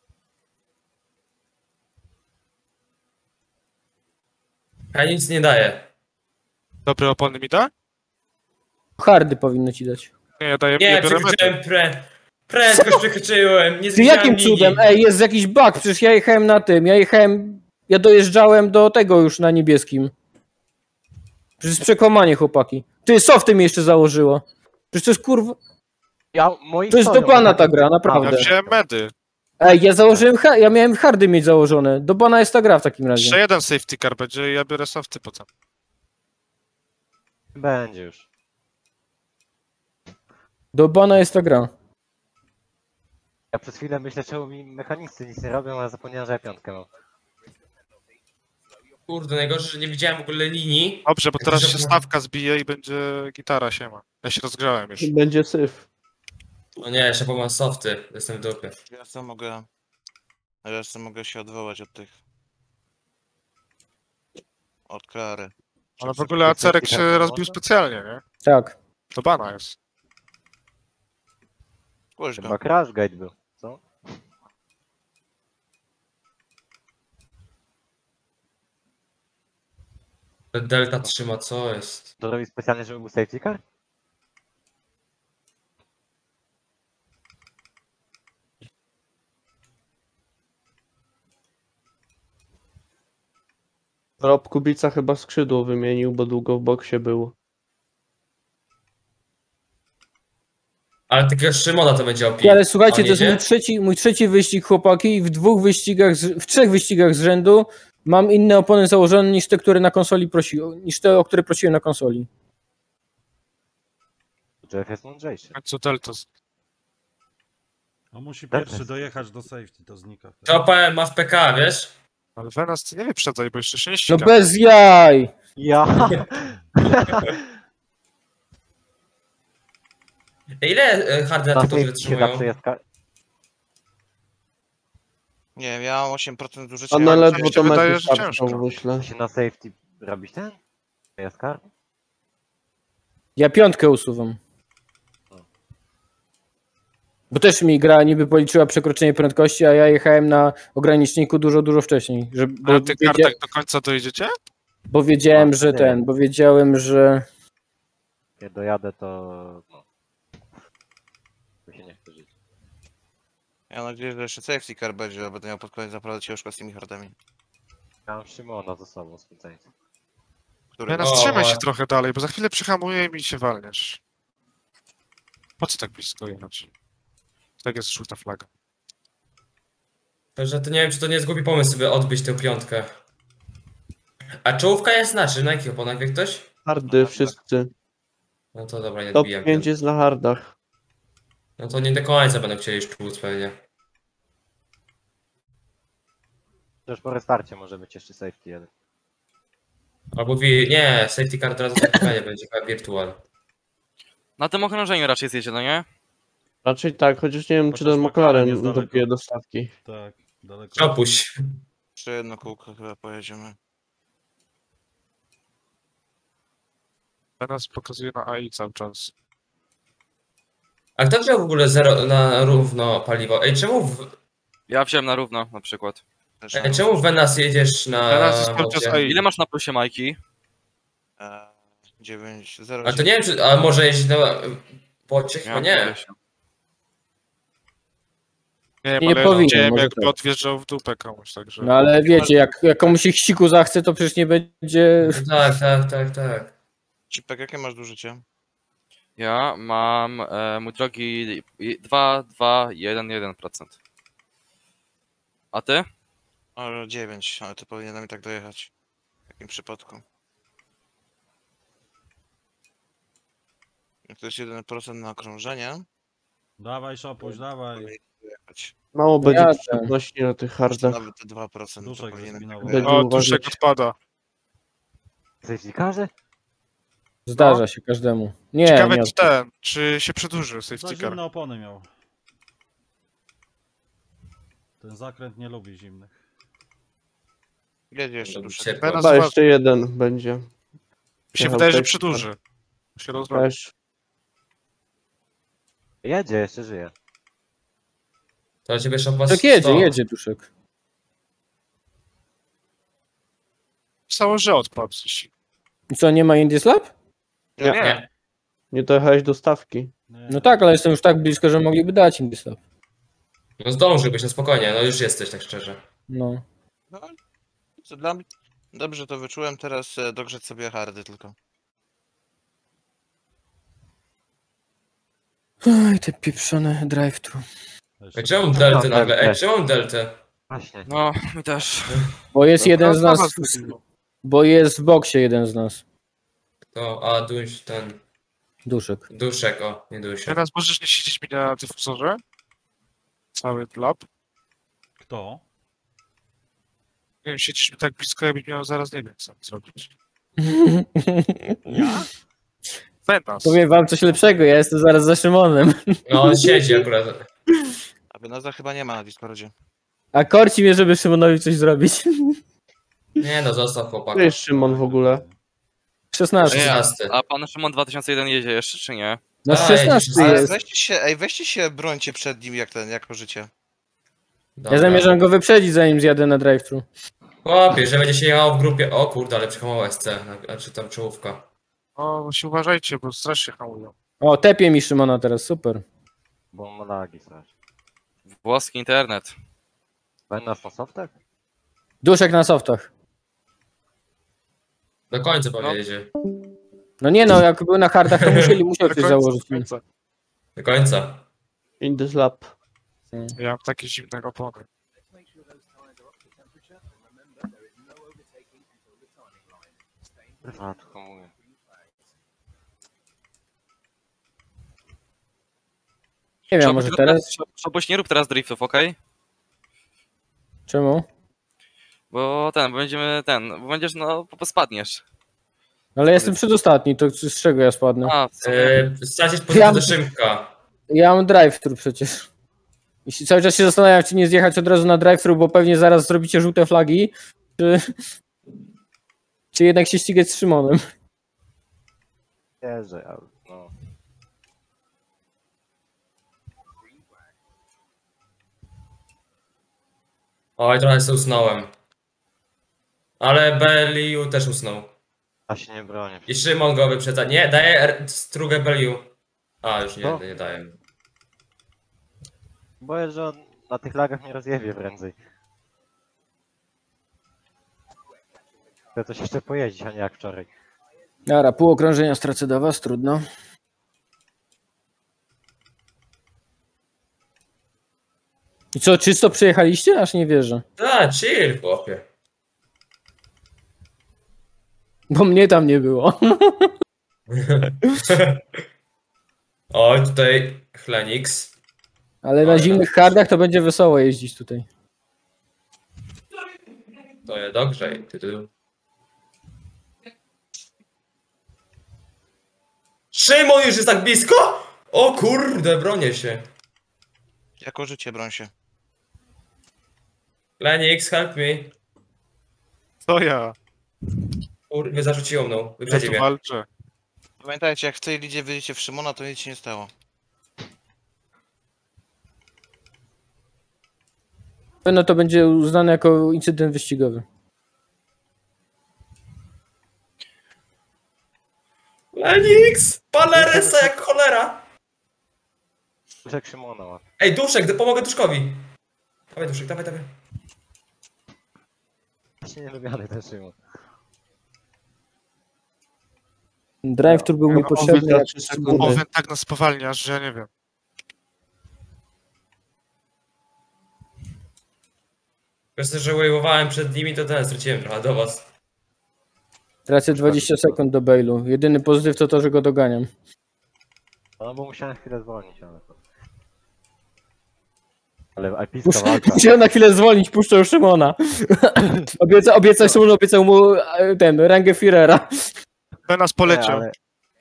Ja nic nie daję. Dobre opony mi da? Hardy powinno ci dać. Nie, ja daję Nie, ja biorę medy. przekroczyłem pre... Prędkość przekroczyłem, nie Ty zbliżałem jakim linii. cudem? Ej, jest jakiś bug, przecież ja jechałem na tym, ja jechałem, ja dojeżdżałem do tego już na niebieskim. Przecież przekłamanie, chłopaki. Ty, softy mi jeszcze założyło. Przecież to jest kurwa, Ja, moi to jest do stoją, bana tak? ta gra, Ja naprawdę. wziąłem medy. Ej, ja założyłem, ha- ja miałem hardy mieć założone. Do bana jest ta gra w takim razie. Jeszcze jeden safety car będzie i ja biorę softy potem. Będzie już. Do bana jest ta gra. Ja przez chwilę myślę, czemu mi mechanicy nic nie robią, ale zapomniałem, że ja piątkę mam. Kurde, najgorsze, że nie widziałem w ogóle linii. Dobrze, bo Jak teraz to się się- stawka zbije i będzie gitara, siema. Ja się rozgrzałem już. I będzie syf. O nie, jeszcze mam softy, jestem w dupie. Ja sam mogę... Ja sam mogę się odwołać od tych... Od Klary. Ale w ogóle Acerek się rozbił specjalnie, nie? Tak. To bana jest. Spójrz Chyba go. Crash Gate był, co? Delta trzyma, co jest? To robi specjalnie, żeby był safety car? Rob Kubica chyba skrzydło wymienił, bo długo w boksie był. Ale takiego Szymona to będzie opis. Ty, ale słuchajcie, On to jest jedzie? mój trzeci, mój trzeci wyścig, chłopaki, i w dwóch wyścigach, z- w trzech wyścigach z rzędu mam inne opony założone niż te, które na konsoli prosiłem, niż te, o które prosiłem na konsoli. Jeff jest mądrzejszy. Co Delta? On musi Tak pierwszy jest. dojechać do safety, to znika. wtedy. To powiem, ma w P K, wiesz? Ale Venas, ty nie wyprzedzaj, bo jeszcze się nie No ściga. bez jaj! Ja! Ile e, hardy Na na tych safety się wytrzymują? zawsze jest ka- Nie wiem, ja mam osiem procent zużycia. A na ale ledwo mi się to wydaje, mecz że starczał, ciężko. myślę. się na safety robić ten? Jest car? Ja piątkę usuwam. Bo też mi gra niby policzyła przekroczenie prędkości, a ja jechałem na ograniczniku dużo, dużo wcześniej. Że, bo, A ty wiedzia- kartek do końca dojedziecie? bo wiedziałem, No, że nie. ten, bo wiedziałem, że... Jak dojadę, to... No. Mi się nie chce żyć. Ja mam nadzieję, że jeszcze safety car będzie, a będę miał pod koniec naprawdę ciężko z tymi hardami. Ja mam Szymona ze sobą specjalnie. Który... Venas, O, trzymaj się właśnie. trochę dalej, bo za chwilę przyhamuję i się walniesz. Po co tak blisko jechać? Tak jest żółta flaga. Że to nie wiem, czy to nie jest głupi pomysł, żeby odbyć tę piątkę. A czołówka jest na czym? Na jakich oponach, wie ktoś? Hardy wszyscy. No to dobra, nie Top odbijam. pięć jest na hardach. No to nie do końca będą chcieli już czuć pewnie. Też po restarcie może być jeszcze safety jeden. Albo wi- nie, safety car teraz nie będzie, chyba virtual. Na tym okrążeniu raczej zjedzie, no nie? Raczej tak, chociaż nie wiem, czy Chociaż ten McLaren jest McLaren daleko. dobije do stawki. Tak, daleko. Opuść. Jeszcze jedno kółko chyba pojedziemy. Venas pokazuje na A I cały czas. A kto wziął w ogóle zero na równo paliwo? Ej, czemu w, Ja wziąłem na równo na przykład. Też ej, mam- czemu w Venas jedziesz na Venas jest cały czas bocie? A I. Ile masz na plusie, Majki? E, dziewięć, zero, A to nie wiem, czy, a może jeździć na bocie? Chyba mam nie. plusie. Nie wiem, Nie ale powinien, widziałem może jakby tak. odwjeżdżał w dupę komuś, także... No ale wiecie, jak, jak komuś ich siku zachce, to przecież nie będzie... Tak, tak, tak, tak. Cipek, jakie masz zużycie? Ja mam, e, mój drogi, dwa, dwa, jeden, jeden procent. A ty? O, dziewięć, ale to powinienem i tak dojechać. W takim przypadku. Jak to jest jeden procent na okrążenie, Dawaj, Szopuś, dawaj. powinien dojechać. Mało będzie Jadę. przyczepności na tych Jeszcze hardach. nawet te dwa procent to Duszek powinienem zespinował. tak Będzie dojechać. O, uważać. Duszek odpada. Safety carze? Zdarza się każdemu. Nie, Ciekawe nie. czy ten, czy się przedłuży Za safety car. zimne opony miał. Ten zakręt nie lubi zimnych. Jedzie jeszcze duszek. Ciepło. Venas Chyba uważa- jeszcze jeden będzie. mi się jechał wydaje, że safety przedłuży. Się rozrobi. Też. Jedzie, jeszcze żyje. To ciebie szopła Tak jedzie, jedzie Duszek. Pisało, że odpadł coś. I co, nie ma Indy Slab? Nie, nie. Nie dojechałeś do stawki. Nie. No tak, ale jestem już tak blisko, że mogliby dać Indy Slab. No zdążyłbyś, no spokojnie, no już jesteś, tak szczerze. No. No, co dla mnie... Dobrze to wyczułem, teraz e, dogrzeć sobie hardy tylko. Oj, te pieprzone drive-thru. Jeszcze Ej, czemu deltę No, nagle? Ej, tak. czemu deltę? Właśnie. No, mi też. Bo jest jeden z No, nas, na was wybiło. bo jest w boksie jeden z nas. To, a duś, ten, Duszek. duszek, o, nie duszek. Teraz możesz nie siedzieć mi na dyfuzorze? Cały lab. Kto? Nie wiem, siedzisz mi tak blisko, jakbyś miał zaraz nie wiem, co zrobić. Ja? Fenas. Powiem wam coś lepszego, ja jestem zaraz za Szymonem. No on siedzi akurat. A Benoza chyba nie ma na Discordzie. A korci mnie, żeby Szymonowi coś zrobić. Nie no, zostaw To chłopaka. jest Szymon w ogóle. szesnaście. Ej, a, szesnasty. a pan Szymon dwa tysiące jeden jedzie jeszcze, czy nie? No A, szesnaście Ale jest. weźcie się, ej, weźcie się, brońcie przed nim jak ten, jako życie. Dobra. Ja zamierzam go wyprzedzić, zanim zjadę na drive-thru. Chłopie, że będzie się jechało w grupie. O kurde, ale przyhamował S C, znaczy tam czołówka. O, właśnie uważajcie, bo strasznie hamują. O, tepie mi Szymona teraz, super. Bo on ma lagi strasznie. Włoski internet. Będziesz na softach? Duszek na softach. Do końca pewnie jedzie. No nie no, jak był na hardach, to musieli, musiał Do coś końca, założyć. do końca. Do końca. In the slap. Ja mam takie zimne opony. A, tu hamuje. Nie wiem, Szobuś, może nie rób teraz? Szobuś, nie rób teraz driftów, okej? Czemu? Bo ten, bo będziemy ten, bo będziesz, no, po- spadniesz. Ale jestem przedostatni, to z czego ja spadnę? A, w sumie. Yy, stracić pozycję do Szymka. Ja mam drive-thru przecież. Jeśli cały czas się zastanawiam, czy nie zjechać od razu na drive-thru, bo pewnie zaraz zrobicie żółte flagi, czy... czy jednak się ścigać z Szymonem. Jeżdżę, ale no. Oj, trochę sobie usnąłem. Ale Beliu też usnął. A się nie bronię. I Szymon go wyprzedza. Nie, daję R- strugę Beliu. A, już nie, Co? nie daję. Boję, że on na tych lagach nie rozjebie prędzej. Chcę coś jeszcze pojeździć, a nie jak wczoraj. Dobra, pół okrążenia stracę do was, trudno. I co, czysto przyjechaliście? Aż nie wierzę. Da, chill, chłopie. Bo mnie tam nie było. Oj, tutaj Chlenix. Ale na zimnych hardach to będzie wesoło jeździć tutaj. To je dogrzej. Ty, ty. Szymon już jest tak blisko? O kurde, bronię się. Jako życie, broń się. Chlenix, help me. To ja. Kurde, zarzuciło mną. Ja Wyprzedzi tu mnie. walczę. Pamiętajcie, jak w tej lidzie wyjdziecie w Szymona, to nic się nie stało. No to będzie uznane jako incydent wyścigowy. Chlenix! Paleresa jak cholera! Jak Szymona ma. Ej, Duszek, pomogę Duszkowi. Dawaj Duszek, dawaj, dawaj. Właśnie nie lubiany ten Szymon. Drive tour był mi potrzebny. Jak trzy sekundy. Owen tak nas spowalnia, że ja nie wiem. Wiesz, że wave'owałem przed nimi, to ten straciłem trochę do was. Tracę dwadzieścia sekund do Bailu. Jedyny pozytyw to to, że go doganiam. No bo musiałem chwilę zwolnić, ale to... Ale epicka walka. Musiałem na chwilę zwolnić, puszczał Szymona. Obieca, obiecał Szymon, obiecał mu e, ten, rangę Führera. Venas poleciał. Nie, ale...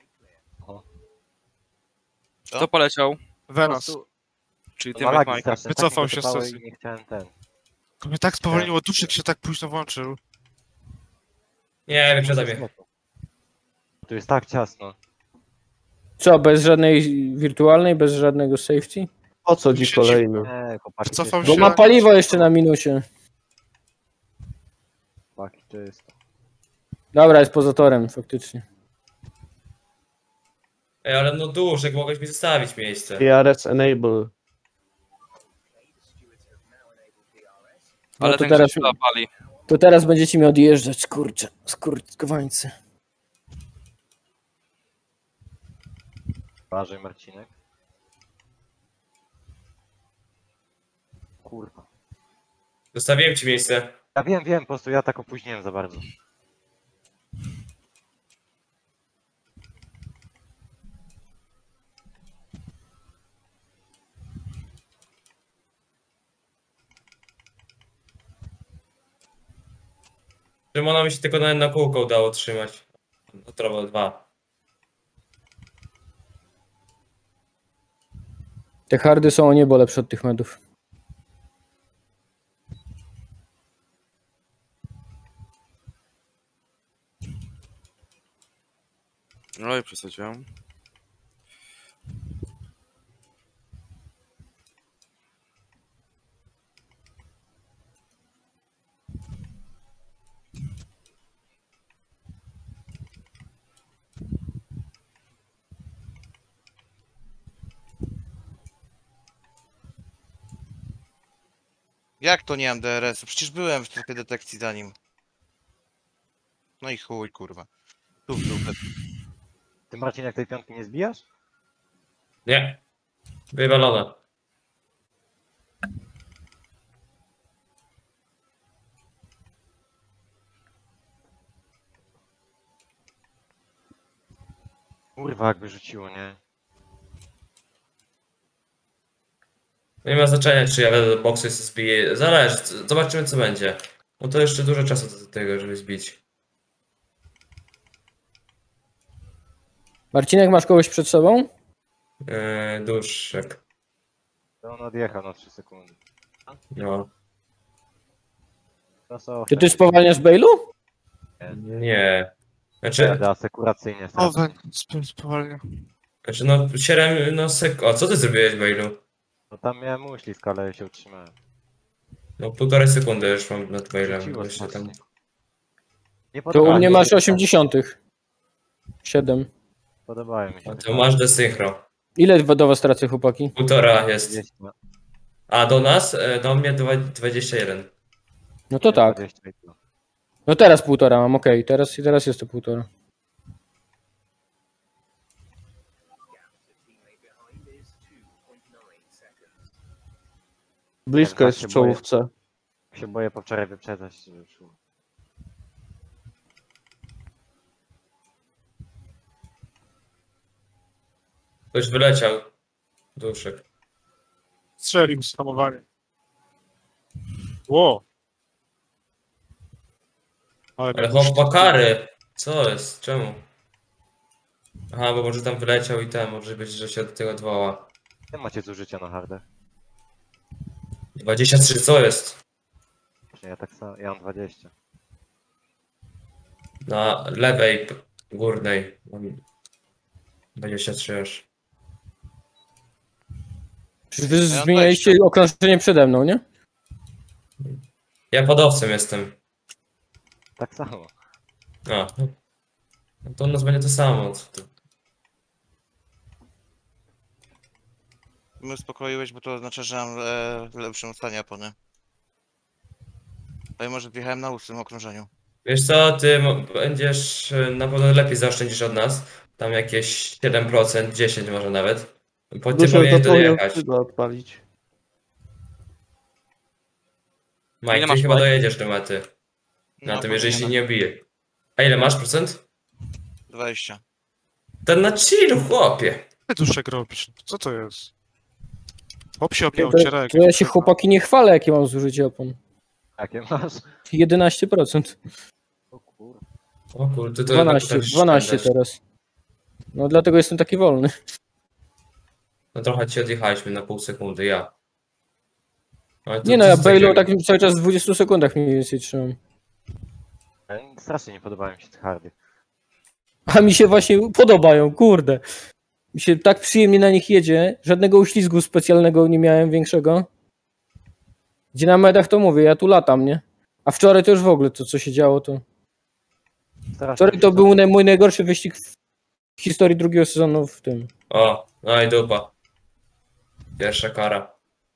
Kto poleciał? Venas. Po prostu Czyli ty, ma lagi Mike. straszne, Wycofał tak się mnie z dotykało sesji. i nie chciałem ten. To mnie tak spowolniło, Duszek się tak późno włączył. Nie, wyprzedza mnie. Tu jest tak ciasno. Co, bez żadnej wirtualnej, bez żadnego safety? O co ci kolejny? Nie, chłopaki, Wycofał Bo się. ma paliwo jeszcze na minusie. chłopaki, czysto. Dobra, jest poza torem, faktycznie. Ej, ale no Duszek, mogłeś mi zostawić miejsce. P R S enable. No Ale to ten teraz, Grzesiu pali. to teraz będziecie mi odjeżdżać, kurczę, skurczkowańcy. Uważaj, Marcinek. Kurwa. Zostawiłem ci miejsce. Ja wiem, wiem, po prostu ja tak opóźniłem za bardzo. Szymona mi się tylko na, na kółko udało trzymać. No to dwa. Te hardy są o niebo lepsze od tych medów. No i przesadziłem. Jak to nie mam D R S-u? Przecież byłem w strefie detekcji za nim. No i chuj, kurwa. Tu w dupę. Ty Marcin, jak tej piątki nie zbijasz? Nie. Wywalona. Kurwa, jakby rzuciło, nie? Nie ma znaczenia, czy ja wejdę do boksu i sobie zbiję. Zależy, zobaczymy co będzie. No to jeszcze dużo czasu do tego, żeby zbić. Marcinek, masz kogoś przed sobą? Yy, Duszek. To on odjechał na trzy sekundy. No. To są Czy ty spowalniasz Bailu? Nie. Znaczy, Jadę asekuracyjnie. Owen, spowalnia. znaczy no siedem, no sek... O, co ty zrobiłeś, Bailu? No tam miałem uślizg, ale się utrzymałem. No półtorej sekundy już mam nad Bailem. Rzuciło Jeszcze tam. strasznie. Nie To u podobają mnie mi masz się- osiemdziesiątych. siedem. Podobają mi się. A to masz desynchro. Ile do was tracę, chłopaki? Półtora jest. dwadzieścia. A do nas? E, Do mnie dwa- dwadzieścia jeden. No to tak. dwadzieścia i tyle. No teraz półtora mam, okej. Teraz, teraz jest to półtora. Blisko tak jest się w czołówce. Się boję po wczoraj wyprzedzać. żeby szło. Ktoś wyleciał. Duszek. Strzelił hamowanie. Ło. Ale, Ale chłopakary! Co jest? Czemu? Aha, bo może tam wyleciał i tam, może być, że się do tego odwoła. Nie macie zużycia na hardach. dwadzieścia trzy, co jest? Właśnie ja tak samo, ja mam dwadzieścia. Na lewej p- górnej mam dwadzieścia trzy aż. Przecież wy mam zmienialiście okrążenie przede mną, nie? Ja podowcem jestem. Tak samo. A. No to u nas będzie to samo. co to- My uspokoiłeś, bo to oznacza, że mam e, w lepszym stanie opony. A ja może wjechałem na ósmym okrążeniu. Wiesz co, ty mo- będziesz e, na pewno lepiej zaoszczędzisz od nas. Tam jakieś siedem procent, dziesięć może nawet. Po ty Duszek, powinieneś to powinien dojechać. skrzydła odpalić. Mike, Ile ty masz chyba Mike? dojedziesz do mety. Na No, tym, jeżeli się powinienem. nie bije. A ile masz procent? dwadzieścia. Ten na chillu, chłopie. ty duszek robisz? Co to jest? Chłop się To, objął, to, ciera to ja się chłopaki nie chwalę, jakie mam zużycie opon. Jakie masz? jedenaście procent. O kur... O kurde, to dwanaście, tak dwanaście szkoda. teraz. No dlatego jestem taki wolny. No trochę ci odjechaliśmy na pół sekundy, ja. Ale to- Nie no, to ja jest Bailu takiego- tak cały czas w dwudziestu sekundach mniej więcej trzymam. Ale strasznie nie podobają mi się te hardy. A mi się właśnie podobają, kurde. Mi się tak przyjemnie na nich jedzie. Żadnego uślizgu specjalnego nie miałem większego. Gdzie na medach to mówię, ja tu latam, nie? A wczoraj to już w ogóle to, co się działo, to... Strasznie Wczoraj mi to się był naj- mój najgorszy wyścig w historii drugiego sezonu w tym. O, no i dupa. Pierwsza kara.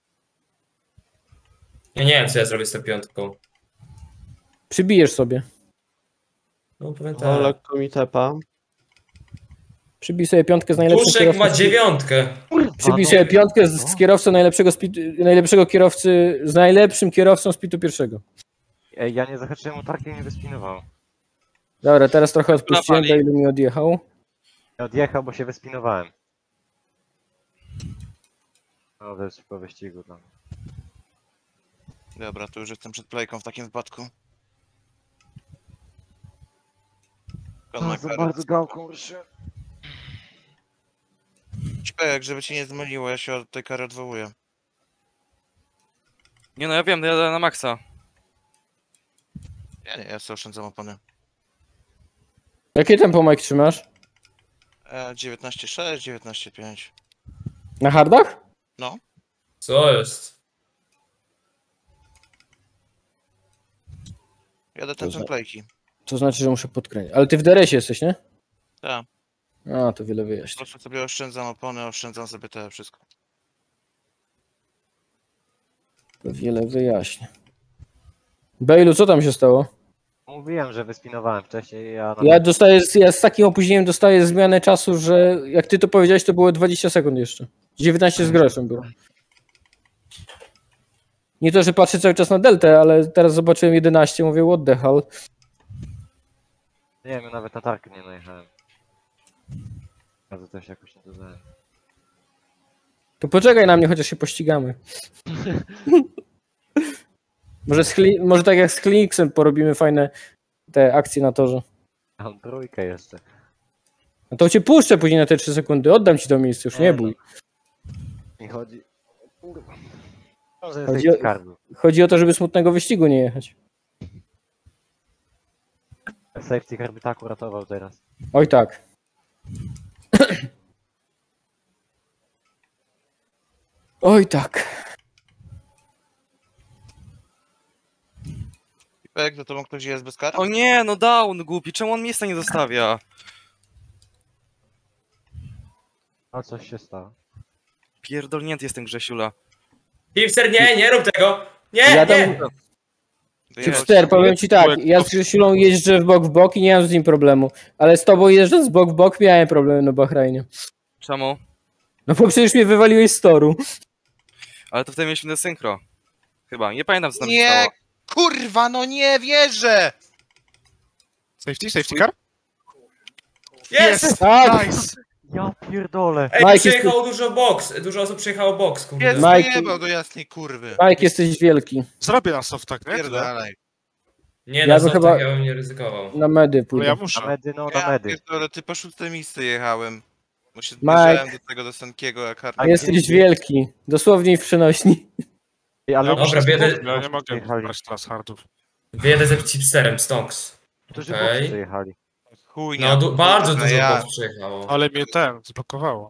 Ja nie wiem, co ja zrobię z tą piątką. Przybijesz sobie. No powiem O, tak. lekko mi tepa. Przybij sobie piątkę z najlepszym Duszek kierowcą. ma dziewiątkę. Przybij no. sobie piątkę z, z kierowcą najlepszego, speed, najlepszego kierowcy, z najlepszym kierowcą speedu pierwszego. Ej, ja nie zahaczyłem utarki i mnie wyspinował. Dobra, teraz trochę odpuściłem, Napali. do ilu mi odjechał. Ja odjechał, bo się wyspinowałem. No, to jest po wyścigu tam. Dobra, to już jestem przed playką w takim wypadku. Bardzo, bardzo gałką ruszyłem. Śpek, żeby cię nie zmyliło, ja się od tej kary odwołuję. Nie no, ja wiem, jadę na maksa. Ja nie, ja sobie oszczędzam opony. Jakie tempo, Mike, trzymasz? E, dziewiętnaście sześć, dziewiętnaście pięć. Na hardach? No. Co jest? Jadę ten To za- templejki. To znaczy, że muszę podkręcić. Ale ty w D R S-ie jesteś, nie? Tak. A, to wiele Po wyjaśni. prostu sobie oszczędzam opony, oszczędzam sobie te wszystko. To wiele wyjaśni. Bejlu, co tam się stało? Mówiłem, że wyspinowałem wcześniej, ja... Ja dostaję, ja z takim opóźnieniem dostaję zmianę czasu, że jak ty to powiedziałeś, to było dwadzieścia sekund jeszcze. dziewiętnaście z groszem było. Nie to, że patrzę cały czas na deltę, ale teraz zobaczyłem jedenaście, mówię what the hell. Nie wiem, ja nawet na tarkę nie najechałem. Ja to też jakoś nie dodałem. To poczekaj na mnie, chociaż się pościgamy. może, z Hli- może tak jak z Kliniksem porobimy fajne te akcje na torze. Mam trójkę jeszcze. No to cię puszczę później na te trzy sekundy, oddam ci to miejsce, już nie bój. I chodzi... Kurwa. Może Chodzi jesteś o, karny. chodzi o to, żeby smutnego wyścigu nie jechać. Safety car by tak uratował teraz. Oj tak. Oj tak. Śpek, za tobą ktoś jest bez kar? O nie, no down, głupi, czemu on miejsca nie zostawia? A coś się stało. Pierdolnięty jestem Grzesiula. Hipster, nie, nie rób tego! Nie, Ja tam- nie! Hipster, powiem ci tak, ja z Grzesiulą jeżdżę w bok w bok i nie mam z nim problemu. Ale z tobą jeżdżąc z bok w bok miałem problemy na Bahrajnie. Czemu? No bo przecież mnie wywaliłeś z toru. Ale to wtedy mieliśmy na synchro. Chyba, nie pamiętam co tam się Nie, stało. kurwa, no nie wierzę! Safety, safety car? Jest! Tak! Nice! Ja pierdolę. Ej, Mike, przyjechało dużo box, dużo osób przyjechało box, kurde. Jest Mike- wyjebał do jasnej kurwy. Mike, jesteś wielki. Zrobię na soft tak, nie? Pierdalaj. Nie, Ja na bym softach chyba- ja bym nie ryzykował. Na medy Ale pójdę. ja Na muszę. medy, no na Ja medy. pierdolę, ty po szóste miejsce jechałem. Bo się Mike. zbliżałem do tego, do Sankiego, jak hard... Jesteś wielki. Dosłownie w przenośni. Ej, ale Ja Dobra, muszę biedę- spróbować, ja nie mogę Jechali. brać teraz hardów. Wyjedę ze chipsterem, Stonks. którzy Okej. boksy przyjechali. Chuj, No, du- bardzo kurwa, dużo ja. box przyjechało. Ale mnie ten zblokowało.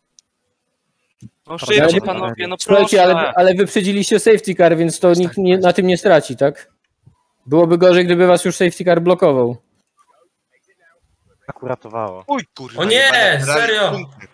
No szybciej Ale- panowie, no proszę. Słuchajcie, ale, ale wyprzedziliście safety car, więc to nikt nie, na tym nie straci, tak? Byłoby gorzej, gdyby was już safety car blokował. Tak uratowało. Chuj, kurwa. O nie, jebane rally serio? punkty.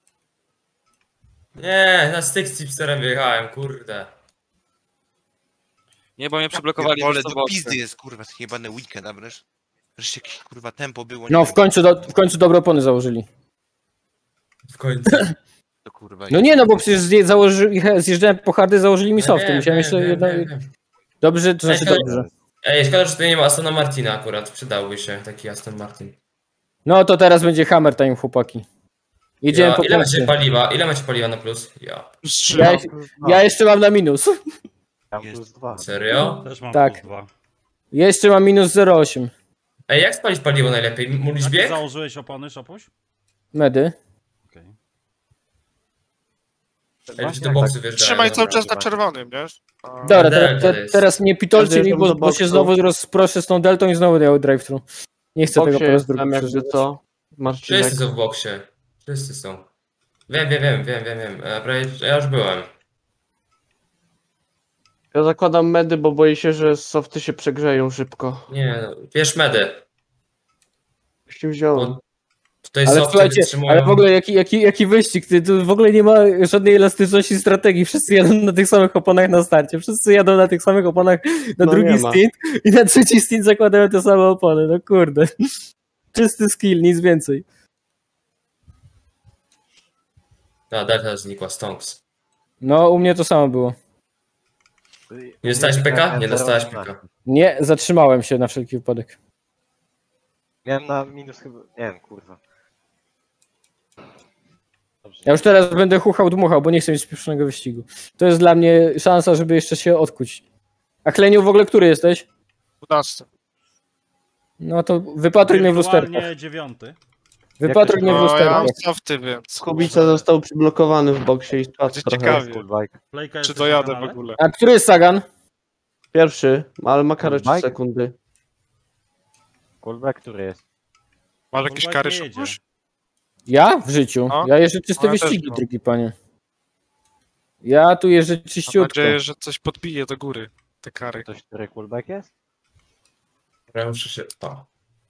Nie, na styk z chipsterem wyjechałem, kurde. Nie, bo mnie przyblokowali Ale już to do boksy. pizdy jest, kurwa, ten jebany weekend, a wreszcie, wreszcie jakieś, kurwa, tempo było. nie No, wiem, w końcu, do, w końcu dobre opony założyli. W końcu. to, kurwa, No nie, no bo przecież zje, założy, zjeżdżałem po hardy, założyli mi softy. Wiem, Musiałem wiem, jeszcze wiem, jedno... wiem, wiem. Dobrze, to znaczy Ej, dobrze. Ej, szkoda, że tutaj nie ma Astona Martina akurat. Przydałby się taki Aston Martin. No to teraz będzie hammer time, chłopaki. Jedziemy Ja, po ile macie punkty. paliwa? Ile macie paliwa na plus? Ja. Ja, ja jeszcze mam na minus. Ja mam plus dwa. Serio? Też mam Tak. plus dwa. Jeszcze mam minus zero przecinek osiem. Ej, jak spalić paliwo najlepiej? Mówisz Jakie bieg? założyłeś opony, Szopuś? Medy. Okej. Ej, czy do boksu wjeżdżają? Trzymaj cały Dobra. czas na czerwonym, nie? A, Dobra, Delta te, te, jest. teraz nie pitolcie mi, Wjeżdżam bo, do bo się boksu. znowu rozproszę z tą deltą i znowu miał drive-thru. Nie chcę tego po raz drugi Tam jakby przeżywać. co? Marcinek. Wszyscy są w boksie. Wszyscy są. Wiem, wiem, wiem, wiem, wiem, wiem. E, prawie- Ja już byłem. Ja zakładam medy, bo boję się, że softy się przegrzeją szybko. Nie, no, bierz medy. Już ci wziąłem. Bo tutaj Ale softy słuchajcie, wytrzymują. ale w ogóle jaki, jaki, jaki wyścig, ty, tu w ogóle nie ma żadnej elastyczności strategii, wszyscy jadą na tych samych oponach na starcie, wszyscy jadą na tych samych oponach na No drugi nie ma. stint i na trzeci stint zakładają te same opony, no kurde. Czysty skill, nic więcej. A, Delta znikła, Stonks. No, u mnie to samo było. Nie dostałeś P K? Nie dostałeś P K. Nie, zatrzymałem się na wszelki wypadek. Miałem na minus chyba... Nie wiem, kurwa. Dobrze. Ja już teraz będę chuchał, dmuchał, bo nie chcę mieć spieszonego wyścigu. To jest dla mnie szansa, żeby jeszcze się odkuć. A Kleniu, w ogóle który jesteś? dwunasty. No to wypatruj mnie w lusterkach. Wirtualnie dziewiąty. Wypatruj mnie w O, ja mam lusterkach. softy, więc... Kubica został przyblokowany w boksie i spadł Będzie trochę. ciekawie. Coolbike. Playka Czy jesteś dojadę na w kanale? ogóle? A który jest Sagan? Pierwszy, ale ma karę trzy Coolbike? sekundy. Coolbike, który jest? Masz jakieś Coolbike kary nie jedzie. szukasz? Ja? W życiu. No. Ja jeżdżę czyste No, ja też wyścigi, mam. drogi panie. Ja tu jeżdżę Mam czyściutko. nadzieję, że coś podbije do góry. Te kary. Ktoś, który Coolbike jest? Ja muszę się... O.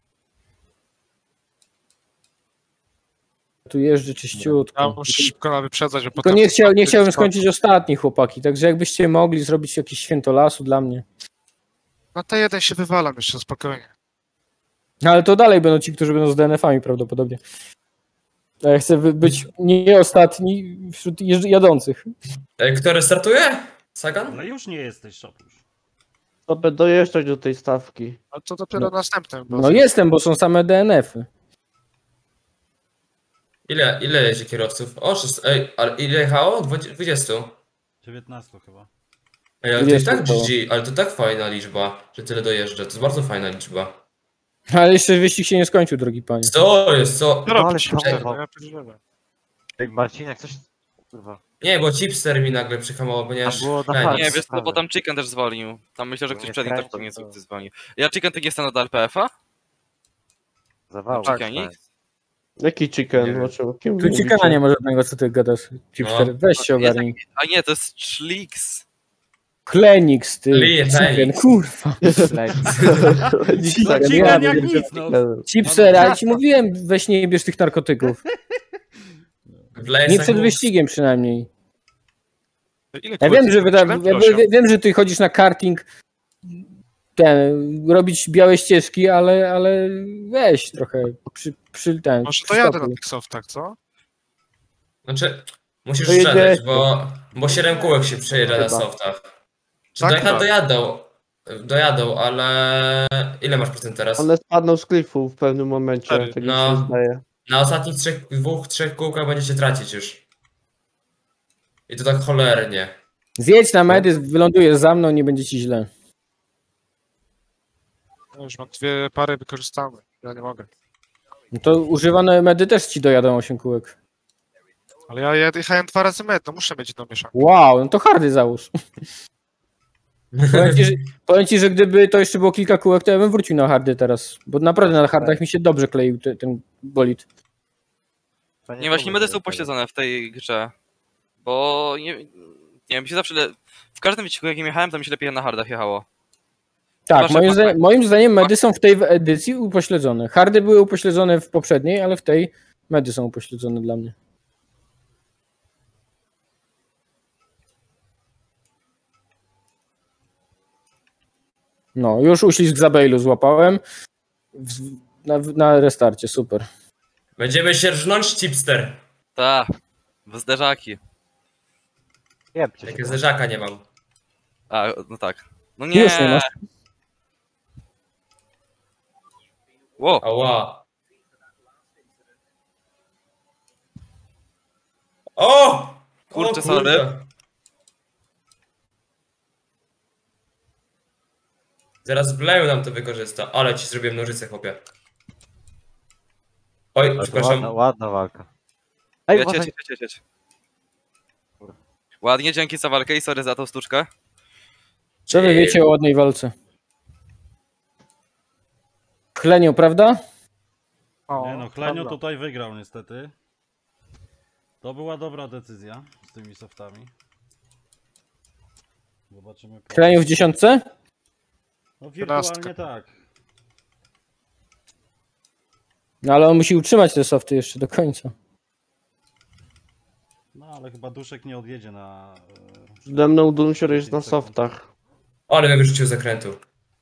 Tu jeżdżę czyściutko. Ja muszę szybko na wyprzedzać, bo Tylko potem... nie, chciał, nie chciałbym skończyć ostatni, chłopaki, także jakbyście mogli zrobić jakieś święto lasu dla mnie. Na T jeden się wywalam jeszcze, spokojnie. No ale to dalej będą ci, którzy będą z D N F-ami prawdopodobnie. A ja chcę wy- być nie ostatni wśród jeżdż- jadących. E, Który startuje? Sagan? Ale już nie jesteś, Szopusz. To by dojeżdżać do tej stawki. A to dopiero No. następnym. Bo No jestem, bo są same D N F-y. Ile, ile jeździ kierowców? O, szóst... Ej, ale ile jechało? Dwu- dwudziestu. dziewiętnaście chyba. Ej, ale to i dwudziestu tak koło. G G, ale to tak fajna liczba, że tyle dojeżdża. To jest bardzo fajna liczba. Ale jeszcze wyścig się nie skończył, drogi panie. Co jest, co? Co No, robisz? ale Czekaj, ciągle, no ja pierdzielę. Ej, Marcinek, coś... Kurwa. Nie, bo chipster mi nagle przyhamował, Tam ponieważ... było na Ja farcie. Nie, wiesz co, sprawy. bo tam Chicken też zwolnił. Tam myślę, że No ktoś nie przed nim też kręci, pewnie to- coś zwolnił. Ja Chicken, ty nie jestem na L P F-a? Zawał. Tak, tak. Jaki Nie chicken? wiem. O czym, kim Tu mówicie? ciekana nie ma żadnego, co ty gadasz. Chipster, No. weź się Jest ogarnij. A nie, to jest Schlix. Klenix, ty. Lee, Chicken, Fenix. kurwa. No Chicken, chicken ja jak wiem, nic, no. Chipser, a ja ci mówiłem, weź nie bierz tych narkotyków. Wleję Nie sam przed głos. wyścigiem przynajmniej. Ile Ja wiem, że, wyda, siedem czy ja osiem? wie- wiem, że ty chodzisz na karting, ten, robić białe ścieżki, ale, ale weź trochę przy, przy ten. Może to przy jadę na stoku. tych softach, co? Znaczy, musisz To jedzie- strzelać, bo, bo siedem kółek się przejeżdża na Chyba. softach. Czy Tak, dojechać tak. dojadą? Dojadą, ale... Ile masz procent teraz? One spadną z klifu w pewnym momencie, Cztery. tak mi No. się zdaje. Na ostatnich trzech, dwóch, trzech kółkach będziecie tracić już. I to tak cholernie. Zjedź na medy, wylądujesz za mną, nie będzie ci źle. Ja już mam dwie pary wykorzystane. Ja nie mogę. No to używane medy też ci dojadą osiem kółek. Ale ja ja jechałem dwa razy met, no muszę mieć jedną mieszankę. Wow, no to hardy załóż. Powiem ci, że, powiem ci, że gdyby to jeszcze było kilka kółek, to ja bym wrócił na hardy teraz. Bo naprawdę na hardach mi się dobrze kleił te, ten bolid. To Nie, właśnie medy są Coolbike. pośledzone w tej grze. Bo nie, nie wiem, mi się zawsze. Le... W każdym wyścigu, jakim jechałem, to mi się lepiej na hardach jechało. Tak, Chyba, że moim, ma- zdaniem, moim zdaniem medy są w tej edycji upośledzone. Hardy były upośledzone w poprzedniej, ale w tej medy są upośledzone dla mnie. No, już uślizg za Bailu złapałem. W, na, na restarcie, super. Będziemy się rżnąć, chipster. Tak, w zderzaki. Jebcie się. Jakie zderzaka nie mam. A, no tak. No nie. Już nie masz. Wow. Ała. O! Kurczę, O, sorry. Zaraz Bleju nam to wykorzysta, ale ci zrobię nożyce, chłopie. Oj, Ale to przepraszam. Ładna, ładna walka. Ej, Jedź, uważaj. jedź, jedź, jedź. Ładnie, dzięki za walkę i sorry za tą sztuczkę. Co wy wiecie o ładnej walce? Chleniu, prawda? O, Nie no, Chlenio dobra. tutaj wygrał niestety. To była dobra decyzja z tymi softami. Zobaczymy. po- Chleniu w dziesiątce? No wirtualnie Dwunastka. tak. No ale on musi utrzymać te softy jeszcze do końca. No ale chyba Duszek nie odjedzie na... e, Przede mną Dunsior jest na softach. Ale mnie wyrzucił z zakrętu.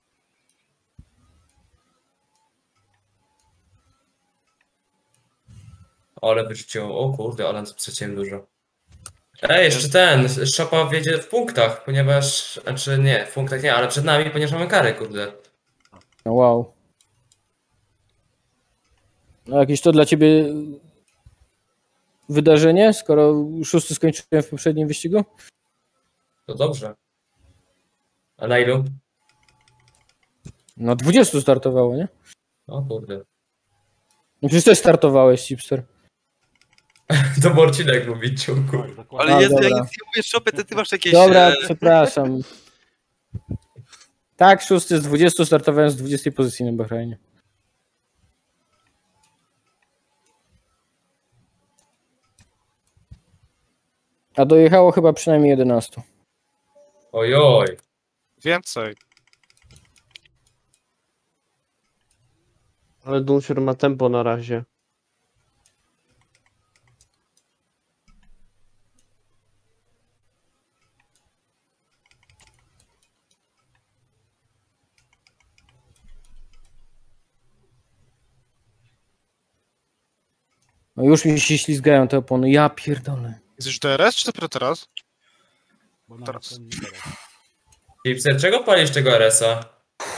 Ale wyrzuciło. O kurde, ale straciłem dużo. Ej, jeszcze ten, Szopa wiedzie w punktach, ponieważ, znaczy nie, w punktach nie, ale przed nami, ponieważ mamy karę, kurde. No wow. No jakieś to dla ciebie wydarzenie, skoro szósty skończyłem w poprzednim wyścigu? To dobrze. A na ilu? No dwudziestu startowało, nie? O kurde. No przecież też startowałeś, Chipster. To Marcinek mówi, ciągu. Tak, dokładnie. Ale A, Jezu, ja dobra. nic nie mówię, Szopy, to ty masz jakieś... Dobra, e, przepraszam. Tak, szósty z dwudziestu, startowałem z dwudziestej pozycji na Bahrajnie. A dojechało chyba przynajmniej jedenastu. Ojoj. Więcej. Ale Dunsier ma tempo na razie. No już mi się ślizgają te opony, ja pierdolę. Jest już D R S, czy dopiero teraz? Bo na Teraz. ten teraz. Chipser, czego palisz tego R S a?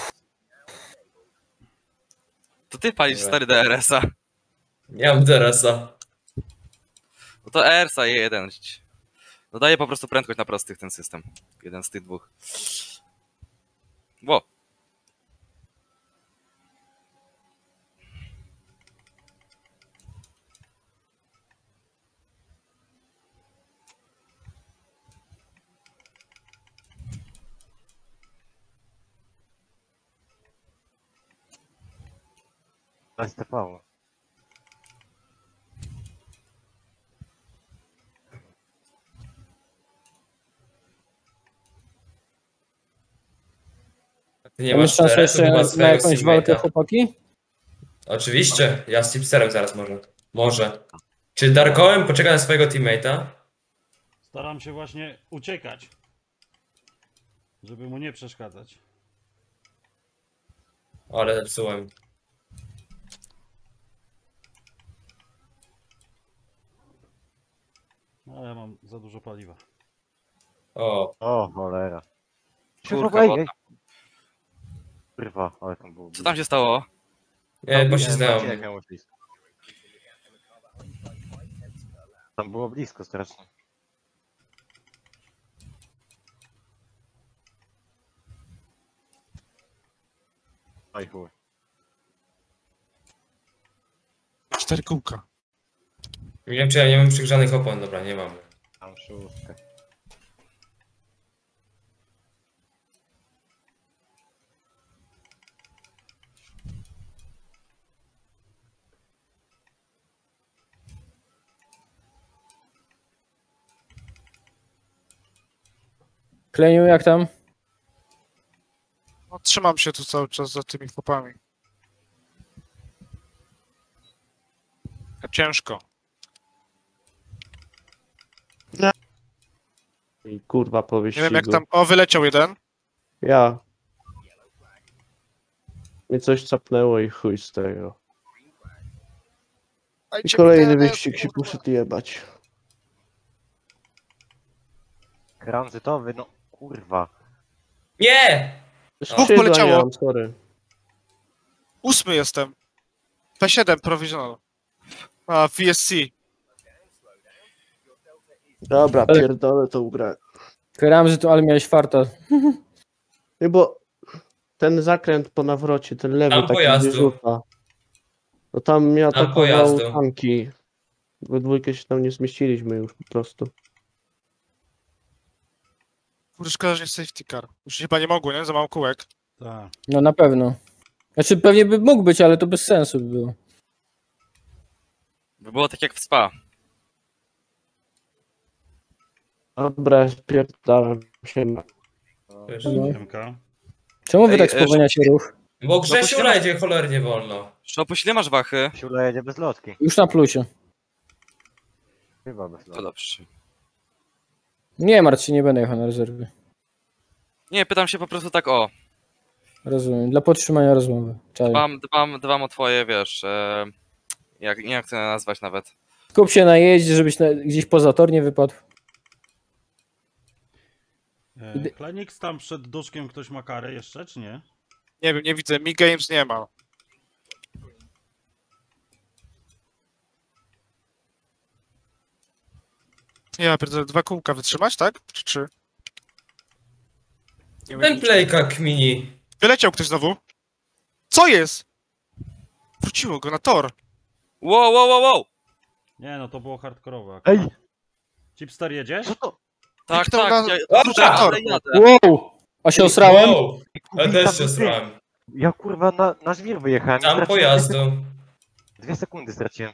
To ty palisz stary D R S a. Nie mam D R S a. No to E R S a jeden. No daje po prostu prędkość na prostych ten system. Jeden z tych dwóch. Ło. Bez T V. Ty nie Mamy masz szansę D R S a, jeszcze chyba na swojego jakąś walkę, teammate'a. chłopaki? Oczywiście, ja z Chipserem zaraz może. Może. Czy Darkołem poczeka na swojego teammate'a? Staram się właśnie uciekać. Żeby mu nie przeszkadzać. Ale zepsułem. No ja mam za dużo paliwa. O, O, cholera. Kurka Ej, wodna. ej. Kurwa, ale tam było Co tam się stało? nie, poślizgnęło mnie. Tam, blisko. Tam było blisko strasznie. Oj chuj. Cztery kółka. Nie wiem, czy ja nie mam przygrzanych opon. Dobra, nie mam. Tam szóstkę. Kleniu, jak tam? No, trzymam się tu cały czas za tymi chłopami. Ciężko. I kurwa po Nie wyścigu. wiem jak tam... O, wyleciał jeden. Ja. Mnie coś capnęło i chuj z tego. I Dajcie kolejny mi D R S, wyścig się kurwa. poszedł jebać. Tranzytowy, no kurwa. Nie! Dwóch Skrzydła poleciało. nie mam, sorry. Ósmy jestem. P siedem provisional. A, V S C. Dobra, Ale- pierdolę to ugrać. Ramzy to, ale miałeś farta. Nie, bo ten zakręt po nawrocie, ten lewy Tam taki pojazdu. gdzie rzuca. No tam mnie Tam atakował pojazdu. tanki. We dwójkę się tam nie zmieściliśmy już po prostu. Kurde, szkoda, że nie safety car. Już chyba nie mogło, nie? Za mało kółek. Tak. No na pewno. Znaczy pewnie by mógł być, ale to bez sensu by było. By było tak jak w Spa. Dobra, spierdalam się na... Wiesz, No. M K. Czemu wy Ej, tak e, spowalniacie ruch? Bo Grzesiu No, rajdzie cholernie wolno. Szopuś, ile masz wachy? Siula jedzie bez lotki. Już na plusie. Chyba bez To lotki. dobrze. Nie martw się, nie będę jechał na rezerwy. Nie, pytam się po prostu tak o. Rozumiem. Dla podtrzymania rozmowy. Czaję. Dbam, dbam, dbam o twoje, wiesz, e, jak, nie wiem jak to nazwać nawet. Skup się na jeździe, żebyś na, gdzieś poza tor nie wypadł. E, Klenix, tam przed duszkiem ktoś ma karę jeszcze, czy nie? Nie wiem, nie widzę. Mi Games nie ma. Ja pierdolę, dwa kółka wytrzymać, tak? Czy trzy? Nie Ten wiem. playka kmini. Wyleciał ktoś znowu. Co jest? Wróciło go na tor. Wow, wow, wow, wow! Nie no, to było hardkorowe. Ej! Chipster jedziesz? Co to? Tak, Kliknął tak, na- ja, wrócił na tor. ale jadę. Wow! A się osrałem? Wow, ja Kubi, też tam się był ty. srałem. Ja kurwa na, na żwir wyjechałem. i Tam straciłem pojazdu. Dwie, sek- dwie sekundy straciłem.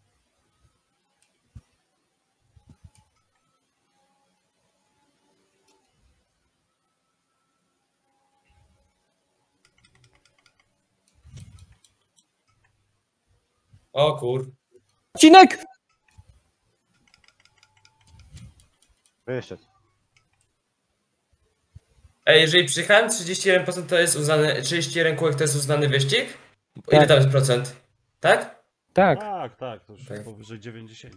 O kur... Cinek! Wyszedł. Ej, jeżeli przyjechałem trzydzieści jeden procent to jest uznany, trzydzieści jeden kółek to jest uznany wyścig? Ile Tak. tam jest procent? Tak? Tak. Tak, tak, to już Okej. jest powyżej dziewięćdziesiąt.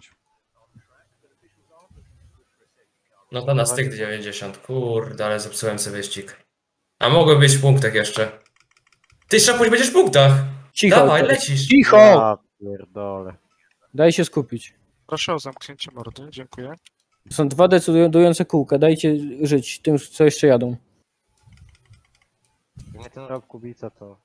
No to na styk dziewięćdziesiąt. Kurde, ale zepsułem sobie wyścig. A mogłem być w punktach jeszcze. Ty, Szapuś, będziesz w punktach! Cicho. Dawaj, to- lecisz! Cicho! Ja pierdolę. Daj się skupić. Proszę o zamknięcie mordy, dziękuję. To są dwa decydujące kółka. Dajcie żyć tym, co jeszcze jadą. Nie ten rok Kubica to...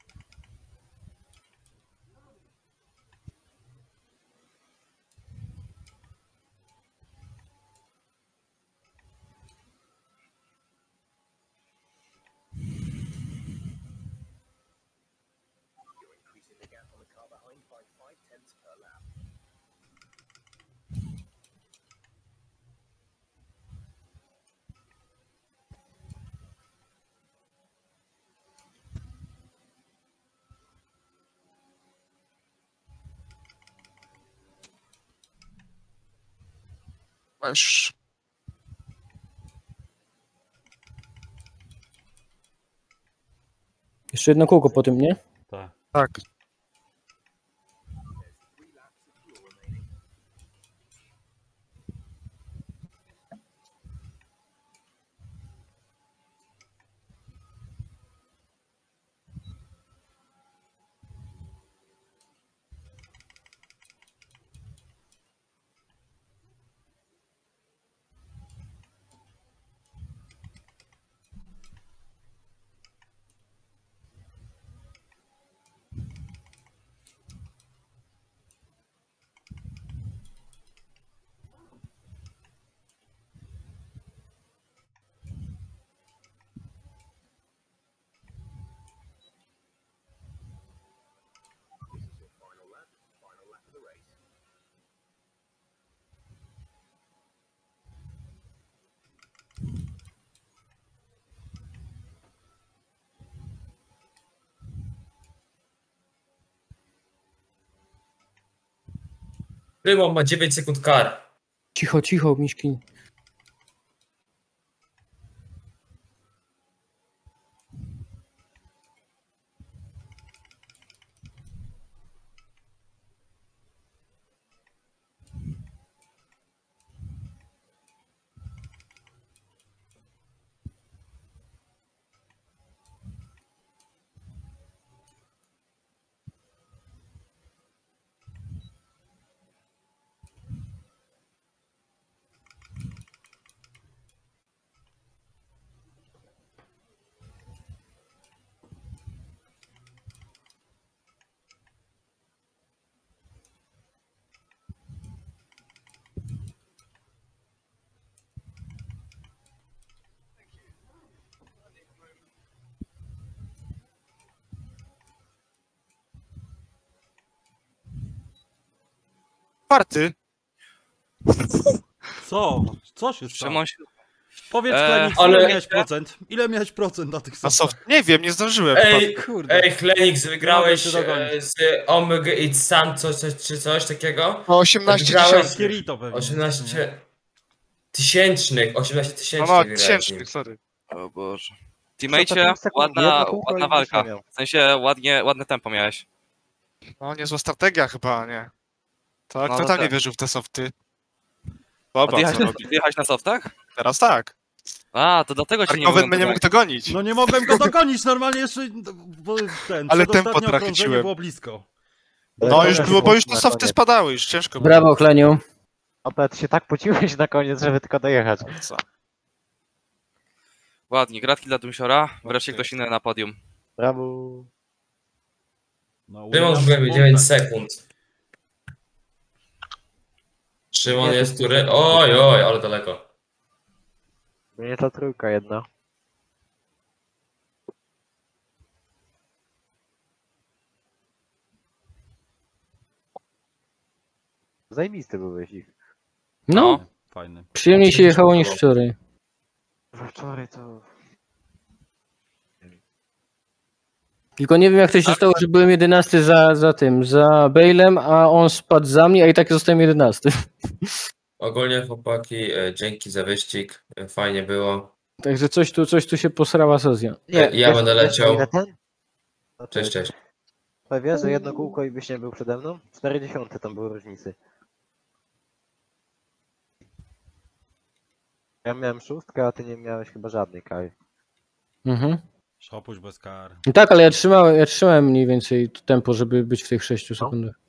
Weź. Jeszcze jedno kółko po tym, nie? Tak. Tak. Rymon ma dziewięć sekund kar. Cicho, cicho, Miśkin. Czwarty. Co? Co się stało? Szymon się... Powiedz, Eee, Klenix, ale- ile miałeś procent? Ile miałeś procent na tych Na softach? soft. Nie wiem, nie zdążyłem. Ej, Kurde. ej, Chlenix, wygrałeś Mogę cię dogonić. e, z Omega i Sam coś, coś, czy coś takiego? O osiemnaście Wygrałeś tysięcy. Kirito pewnie. osiemnaście tysięcznych, osiemnaście No, tysięcy no wygrałeś nim. tysięcznych, sorry. O Boże. Co to Teammate, pięć sekund, ładna, jedno kółko ładna i byś nie walka. miał. W sensie ładnie, ładne tempo miałeś. No niezła strategia chyba, nie? Tak, No, kto no tam nie tak. wierzył w te softy? A Dobra, ty jechałeś, co robi? ty jechałeś na softach? Teraz tak. A, to dlatego cię nie Markowen mogłem mnie nie mógł dogonić. dogonić. No nie mogłem go dogonić, normalnie jeszcze bo ten, Ale przedostatnie tempo okrążenie traciłem. było blisko. No już Dobra, było, bo już na te softy koniec. spadały, już ciężko było. Brawo, Kleniu. Opet, ty się tak pociłeś na koniec, żeby tylko dojechać. Co? Ładnie, gratki dla Dumsiora. Wreszcie Dziękuję. ktoś inny na podium. Brawo. No, Szymon Williams zgubił w dziewięć punktach. sekund. Szymon Nie, to jest jest który? punkt. Oj, oj, ale daleko. To nie ta trójka jedna. Zajebisty byłeś ich. No, Fajny. przyjemniej się jechało niż wczoraj. Za wczoraj to... Tylko nie wiem jak to się stało, że byłem jedenasty za, za tym, za Bale'em, a on spadł za mnie, a i tak zostałem jedenasty. Ogólnie chłopaki, e, dzięki za wyścig. e, Fajnie było. Także coś tu, coś tu się posrała sezja. Ja wiesz- będę wiesz, leciał. ile ten? No to Cześć, cześć. to wiesz, że jedno kółko i byś nie był przede mną? czterdzieści tam były różnicy. Ja miałem szóstkę, a ty nie miałeś chyba żadnej, Kaj. Mhm. Szopuś bez kar. Tak, ale ja trzymałem, ja trzymałem mniej więcej to tempo, żeby być w tych sześciu sekundach.